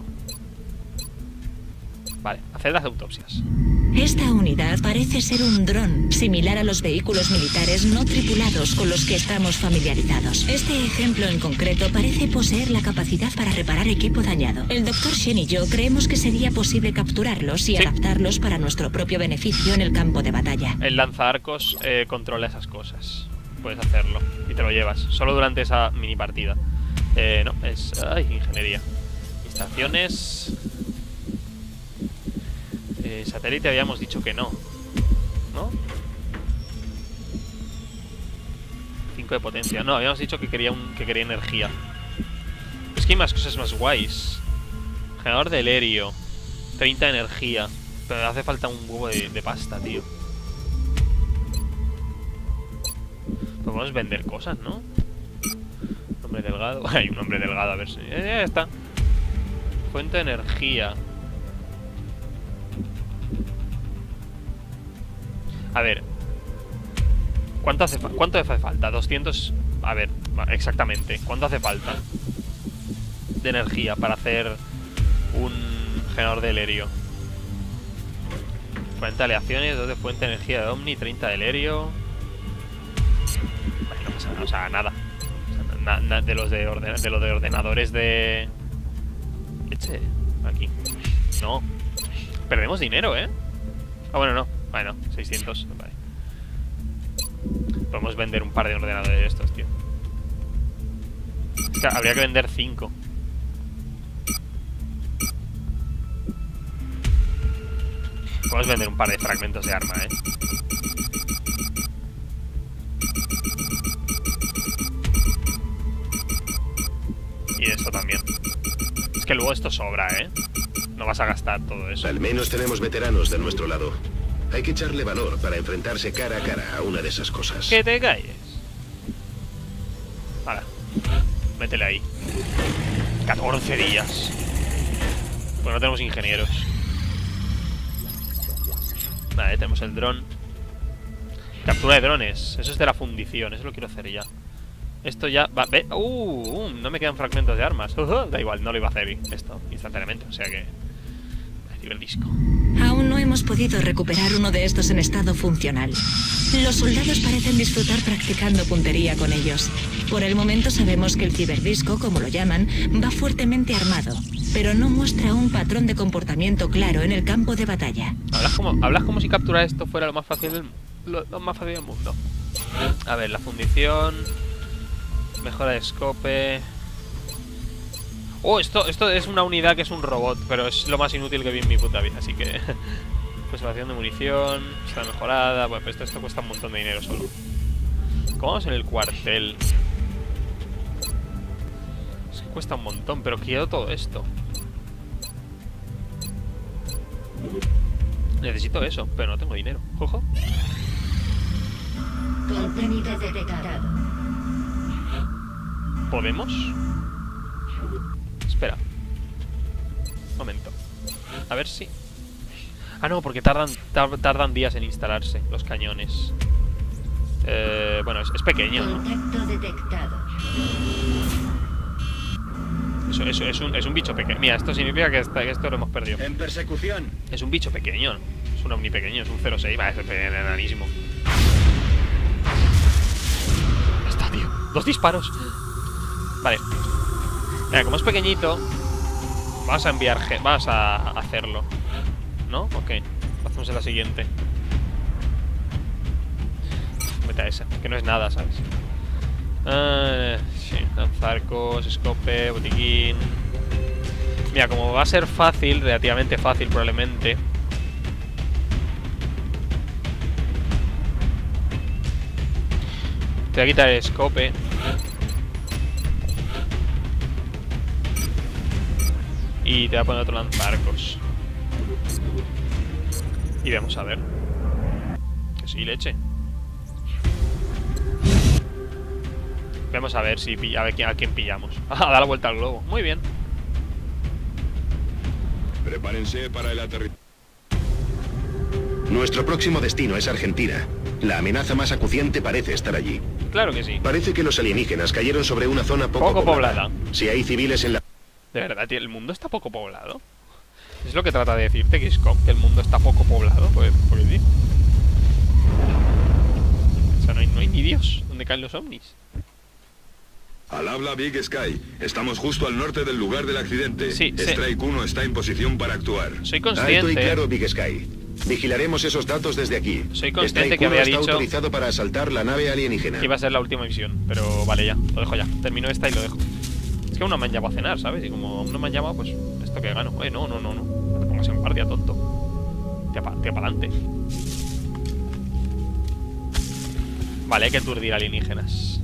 Vale, haced las autopsias. Esta unidad parece ser un dron, similar a los vehículos militares no tripulados con los que estamos familiarizados. Este ejemplo en concreto parece poseer la capacidad para reparar equipo dañado. El Dr. Shen y yo creemos que sería posible capturarlos y adaptarlos para nuestro propio beneficio en el campo de batalla. El lanzaarcos controla esas cosas. Puedes hacerlo y te lo llevas, solo durante esa mini partida. No, es... Ay, ingeniería. Instalaciones... satélite habíamos dicho que no. ¿No? 5 de potencia. No, habíamos dicho que quería energía. Es que hay más cosas más guays. Generador de helio. 30 de energía. Pero hace falta un huevo de pasta, tío. Podemos vender cosas, ¿no? Hombre delgado. Hay un hombre delgado, a ver si... ya está. Fuente de energía. A ver. ¿Cuánto hace falta? 200... A ver, exactamente. ¿Cuánto hace falta de energía para hacer un generador de helio? 40 aleaciones, 2 de fuente de energía de Omni, 30 de helio. Vale, no pasa nada, o sea, nada. O sea, de los de ordenadores de... Leche, aquí. No. Perdemos dinero, ¿eh? Ah, bueno, no. Bueno, 600, vale. Podemos vender un par de ordenadores de estos, tío. Es que habría que vender 5. Podemos vender un par de fragmentos de arma, ¿eh? Y esto también. Es que luego esto sobra, ¿eh? No vas a gastar todo eso. Al menos tenemos veteranos de nuestro lado. Hay que echarle valor para enfrentarse cara a cara a una de esas cosas. Que te calles. Vale. Métele ahí. 14 días. Pues no tenemos ingenieros. Vale, tenemos el dron. Captura de drones. Eso es de la fundición. Eso lo quiero hacer ya. Esto ya va... no me quedan fragmentos de armas. Da igual, no lo iba a hacer esto instantáneamente. O sea que... el disco. Aún no hemos podido recuperar uno de estos en estado funcional. Los soldados parecen disfrutar practicando puntería con ellos. Por el momento sabemos que el ciberdisco, como lo llaman, va fuertemente armado, pero no muestra un patrón de comportamiento claro en el campo de batalla. Hablas como si capturar esto fuera lo más fácil del mundo. A ver, la fundición, mejora de escope. Esto es una unidad que es un robot, pero es lo más inútil que vi en mi puta vida, así que... Conservación de munición, está mejorada... Bueno, pero esto cuesta un montón de dinero solo. ¿Cómo vamos en el cuartel? Es que cuesta un montón, pero quiero todo esto. Necesito eso, pero no tengo dinero. Ojo. Contenido detectado. ¿Podemos? Espera. Un momento. A ver si... Ah, no, porque tardan días en instalarse los cañones. Bueno, es pequeño, ¿no? Contacto detectado. Eso es un bicho pequeño. Mira, esto significa que esto lo hemos perdido. En persecución. Es un bicho pequeño, ¿no? Es un ovni pequeño, es un 06. Va, es enanismo. Ya está, tío. 2 disparos. Vale. Mira, como es pequeñito, vamos a hacerlo. ¿No? Ok. Hacemos en la siguiente. Mete a esa, que no es nada, ¿sabes? Sí, lanzarcos, escope, botiquín. Mira, como va a ser fácil, relativamente fácil probablemente. Te voy a quitar el escope. Y te voy a poner otro lanzarcos. Y vamos a ver. Que sí, leche. Vamos a ver si a quién pillamos. Ah, da la vuelta al globo. Muy bien. Prepárense para el aterrizaje. Nuestro próximo destino es Argentina. La amenaza más acuciante parece estar allí. Claro que sí. Parece que los alienígenas cayeron sobre una zona poco poblada. Si hay civiles en la... De verdad, tío, el mundo está poco poblado. Es lo que trata de decirte XCOM, que el mundo está poco poblado. Pues sí. O sea, no hay ni Dios. ¿Dónde caen los ovnis? Al habla Big Sky. Estamos justo al norte del lugar del accidente. Sí, Strike 1 está en posición para actuar. Soy consciente. Alto y claro, Big Sky. Vigilaremos esos datos desde aquí. Soy consciente Strike que había 1 está dicho autorizado para asaltar la nave alienígena. que iba a ser la última misión, pero vale ya, lo dejo ya. Termino esta y lo dejo. Es que aún no me han llamado a cenar, ¿sabes? Y como aún no me han llamado, pues esto que gano. No. No te pongas en guardia, tonto. Tía pa'lante. Vale, hay que aturdir alienígenas.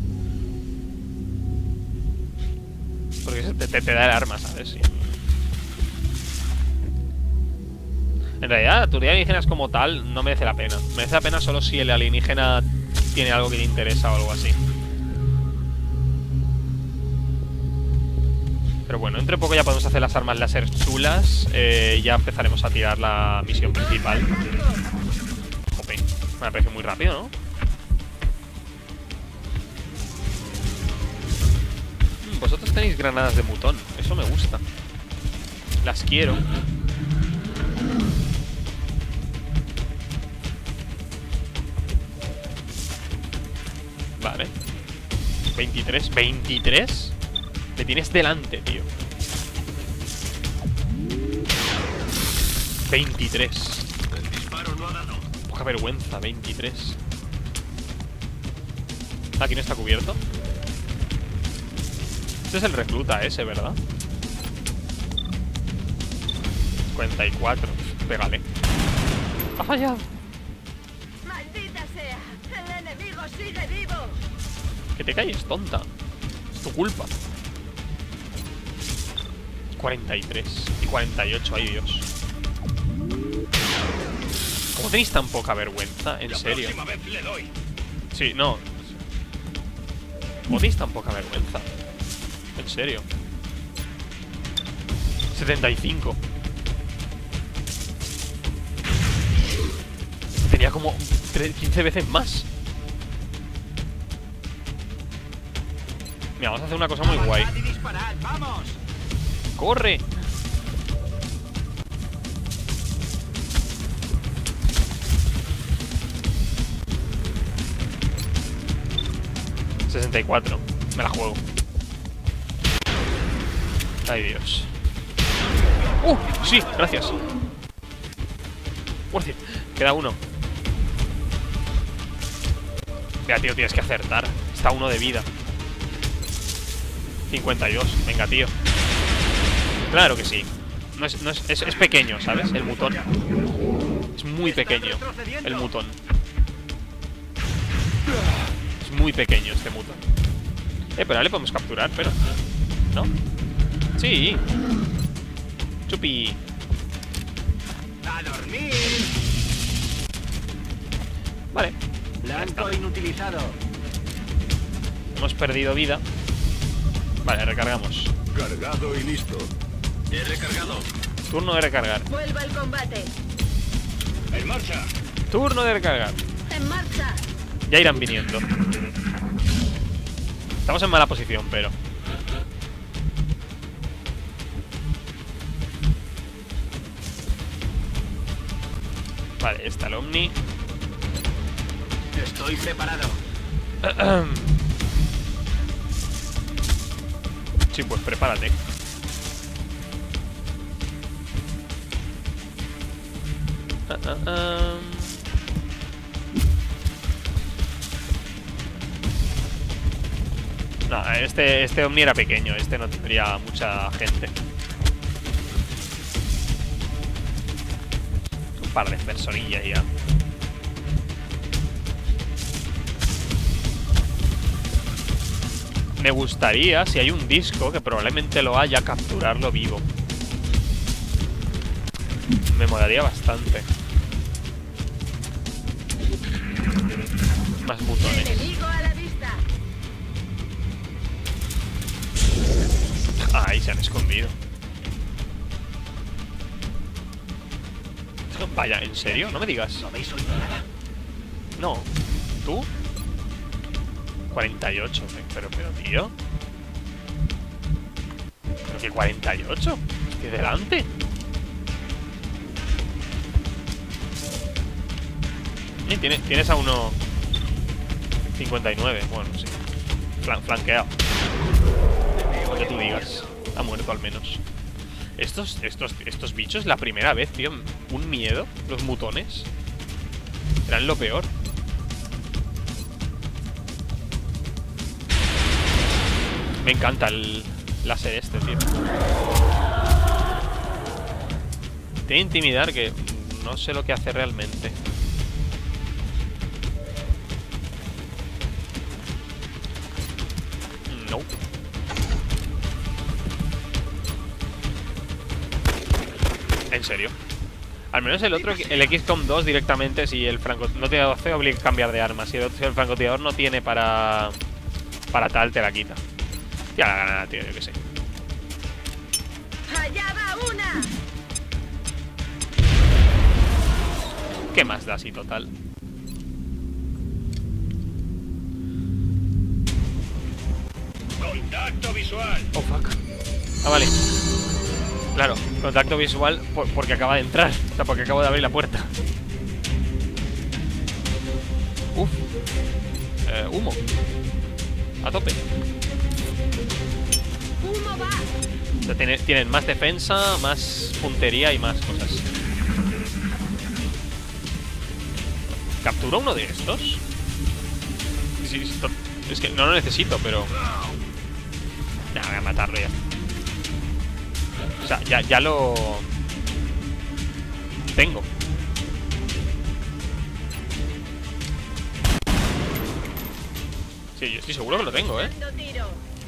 Porque te da el arma, ¿sabes? Sí. En realidad, aturdir alienígenas como tal no merece la pena. Merece la pena solo si el alienígena tiene algo que le interesa o algo así. Pero bueno, entre poco ya podemos hacer las armas láser chulas. Ya empezaremos a tirar la misión principal. Jope, me parece muy rápido, ¿no? Vosotros tenéis granadas de mutón. Eso me gusta. Las quiero. Vale. 23. ¿23? Te tienes delante, tío. 23. El disparo no ha dado. Poca vergüenza, 23. ¿Aquí no está cubierto? Este es el recluta ese, ¿verdad? 54. Pégale. ¡Ha fallado! ¡Maldita sea! ¡El enemigo sigue vivo! Que te calles, tonta. Es tu culpa. 43 y 48, ay Dios. ¿Cómo tenéis tan poca vergüenza? En serio. La próxima vez le doy. Sí, no. ¿Cómo tenéis tan poca vergüenza? En serio. 75. Tenía como 15 veces más. Mira, vamos a hacer una cosa muy guay. ¡Vamos! ¡Corre! ...64... Me la juego. Ay, Dios. Sí, gracias. Worth it. Queda uno. Mira, tío, tienes que acertar. Está uno de vida. 52. Venga, tío. Claro que sí. Es pequeño, ¿sabes? El mutón. Es muy pequeño el mutón. Es muy pequeño este mutón. Pero ahora le podemos capturar, pero... ¿no? Sí. Chupi. ¡A dormir! Vale. Blanco inutilizado. Hemos perdido vida. Vale, recargamos. Cargado y listo. He recargado. Turno de recargar. ¡Vuelva al combate! En marcha. Turno de recargar. ¡En marcha! Ya irán viniendo. Estamos en mala posición, pero... Vale, está el Omni. Estoy preparado. Sí, pues prepárate. No, este Omni era pequeño. Este no tendría mucha gente. Un par de personillas ya. Me gustaría, si hay un disco, que probablemente lo haya, capturarlo vivo. Me molaría bastante. Más botones. ¡Enemigo a la vista! Ahí se han escondido. Vaya, ¿en serio? No me digas. ¿No habéis oído nada? No. ¿Tú? 48. Pero, tío. ¿Pero qué 48? Estoy delante. Tienes a uno 59. Bueno, sí. Flanqueado. Lo que tú digas. Ha muerto al menos. Estos bichos, la primera vez, tío. Un miedo. Los mutones. Eran lo peor. Me encanta el láser este, tío. Tiene intimidar que no sé lo que hace realmente. No. ¿En serio? Al menos el otro, el XCOM 2 directamente, si el francotirador no te obliga a cambiar de arma. Si el francotirador no tiene para tal, te la quita. Ya la granada, tío, yo que sé. ¡Allá va una! ¿Qué más da así total? Contacto visual. Oh, fuck. Ah, vale. Claro, contacto visual porque acaba de entrar. O sea, porque acabo de abrir la puerta. Uf. Humo. A tope. ¡Humo va! O sea, tienen más defensa, más puntería y más cosas. ¿Capturo uno de estos? Sí, es que no lo necesito, pero... Nah, voy a matarlo ya. O sea, ya lo... tengo. Sí, yo estoy seguro que lo tengo, ¿eh? Dando tiro.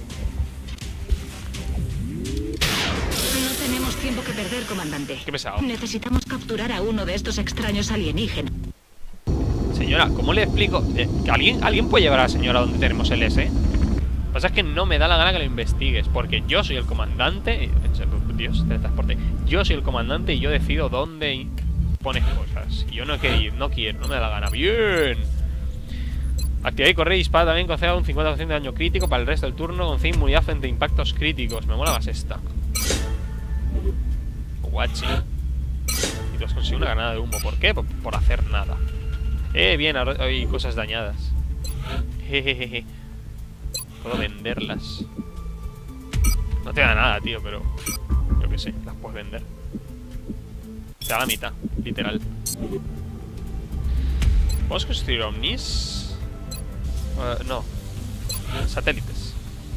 No tenemos tiempo que perder, comandante. Qué pesado. Necesitamos capturar a uno de estos extraños alienígenas. Señora, ¿cómo le explico? ¿Alguien puede llevar a la señora donde tenemos el S? Lo que pasa es que no me da la gana que lo investigues, porque yo soy el comandante. Dios, teletransporte. Yo soy el comandante y yo decido dónde pones cosas. Y yo no quiero, no me da la gana. ¡Bien! Activar y correr y dispara también concede un 50% de daño crítico para el resto del turno. Concede inmunidad frente a impactos críticos. Me mola más esta. Guachi. Y tú has conseguido una granada de humo. ¿Por qué? Por hacer nada. Bien, ahora hay cosas dañadas. Jejeje. Puedo venderlas. No te da nada, tío, pero... yo qué sé, las puedes vender. Te da la mitad, literal. ¿Podemos construir ovnis? No. Satélites.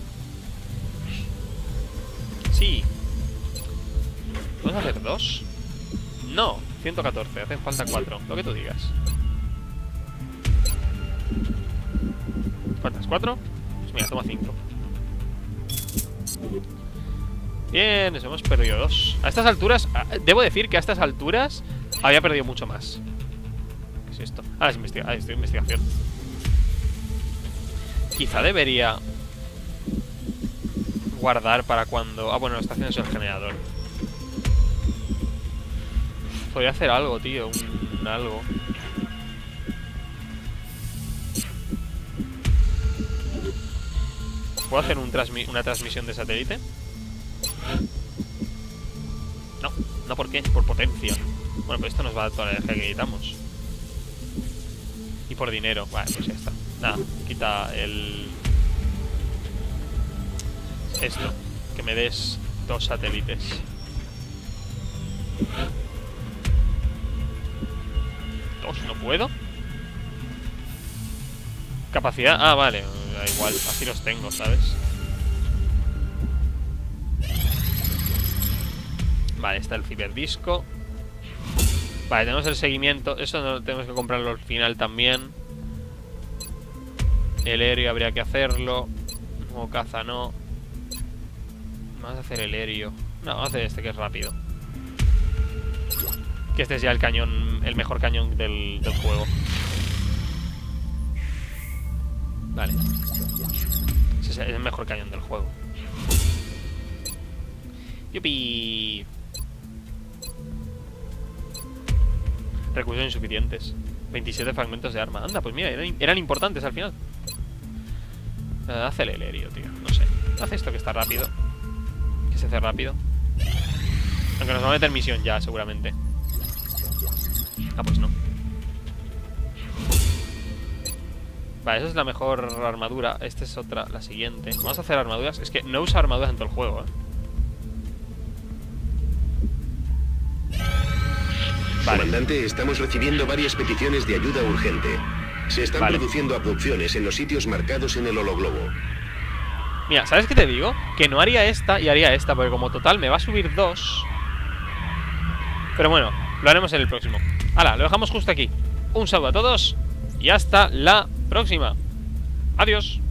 Sí. ¿Podemos hacer 2? No, 114, hacen falta 4. Lo que tú digas. ¿Cuántas? ¿4? Pues mira, toma 5. Bien, nos hemos perdido 2. A estas alturas, debo decir que a estas alturas había perdido mucho más. ¿Qué es esto? Ah, es investigación. Quizá debería guardar para cuando... Ah, bueno, lo está haciendo el generador. Podría hacer algo, tío. Algo. ¿Puedo hacer una transmisión de satélite? No, ¿por qué? Por potencia. Bueno, pues esto nos va a dar toda la energía que necesitamos. Y por dinero. Vale, pues ya está. Nada, quita el... esto. Que me des 2 satélites. ¿2? ¿No puedo? Capacidad... Ah, vale. Da igual, así los tengo, ¿sabes? Vale, está el ciberdisco. Vale, tenemos el seguimiento. Eso no tenemos que comprarlo al final también. El aéreo habría que hacerlo. Nuevo caza no. Vamos a hacer el aéreo. No, vamos a hacer este que es rápido. Que este es ya el cañón, el mejor cañón del juego. Vale. Ese es el mejor cañón del juego. ¡Yupi! Recursos insuficientes. 27 fragmentos de arma. Anda, pues mira, eran importantes al final. Hace el Elerio, tío. No sé. Hace esto que está rápido. Que se hace rápido. Aunque nos va a meter misión ya, seguramente. Ah, pues no. Vale, esa es la mejor armadura. Esta es otra, la siguiente. Vamos a hacer armaduras. Es que no usa armaduras en todo el juego, Vale. Comandante, estamos recibiendo varias peticiones de ayuda urgente. Se están produciendo abducciones en los sitios marcados en el hologlobo. Mira, ¿sabes qué te digo? Que no haría esta y haría esta, porque como total me va a subir 2. Pero bueno, lo haremos en el próximo. Hala, lo dejamos justo aquí. Un saludo a todos y hasta la próxima. Adiós.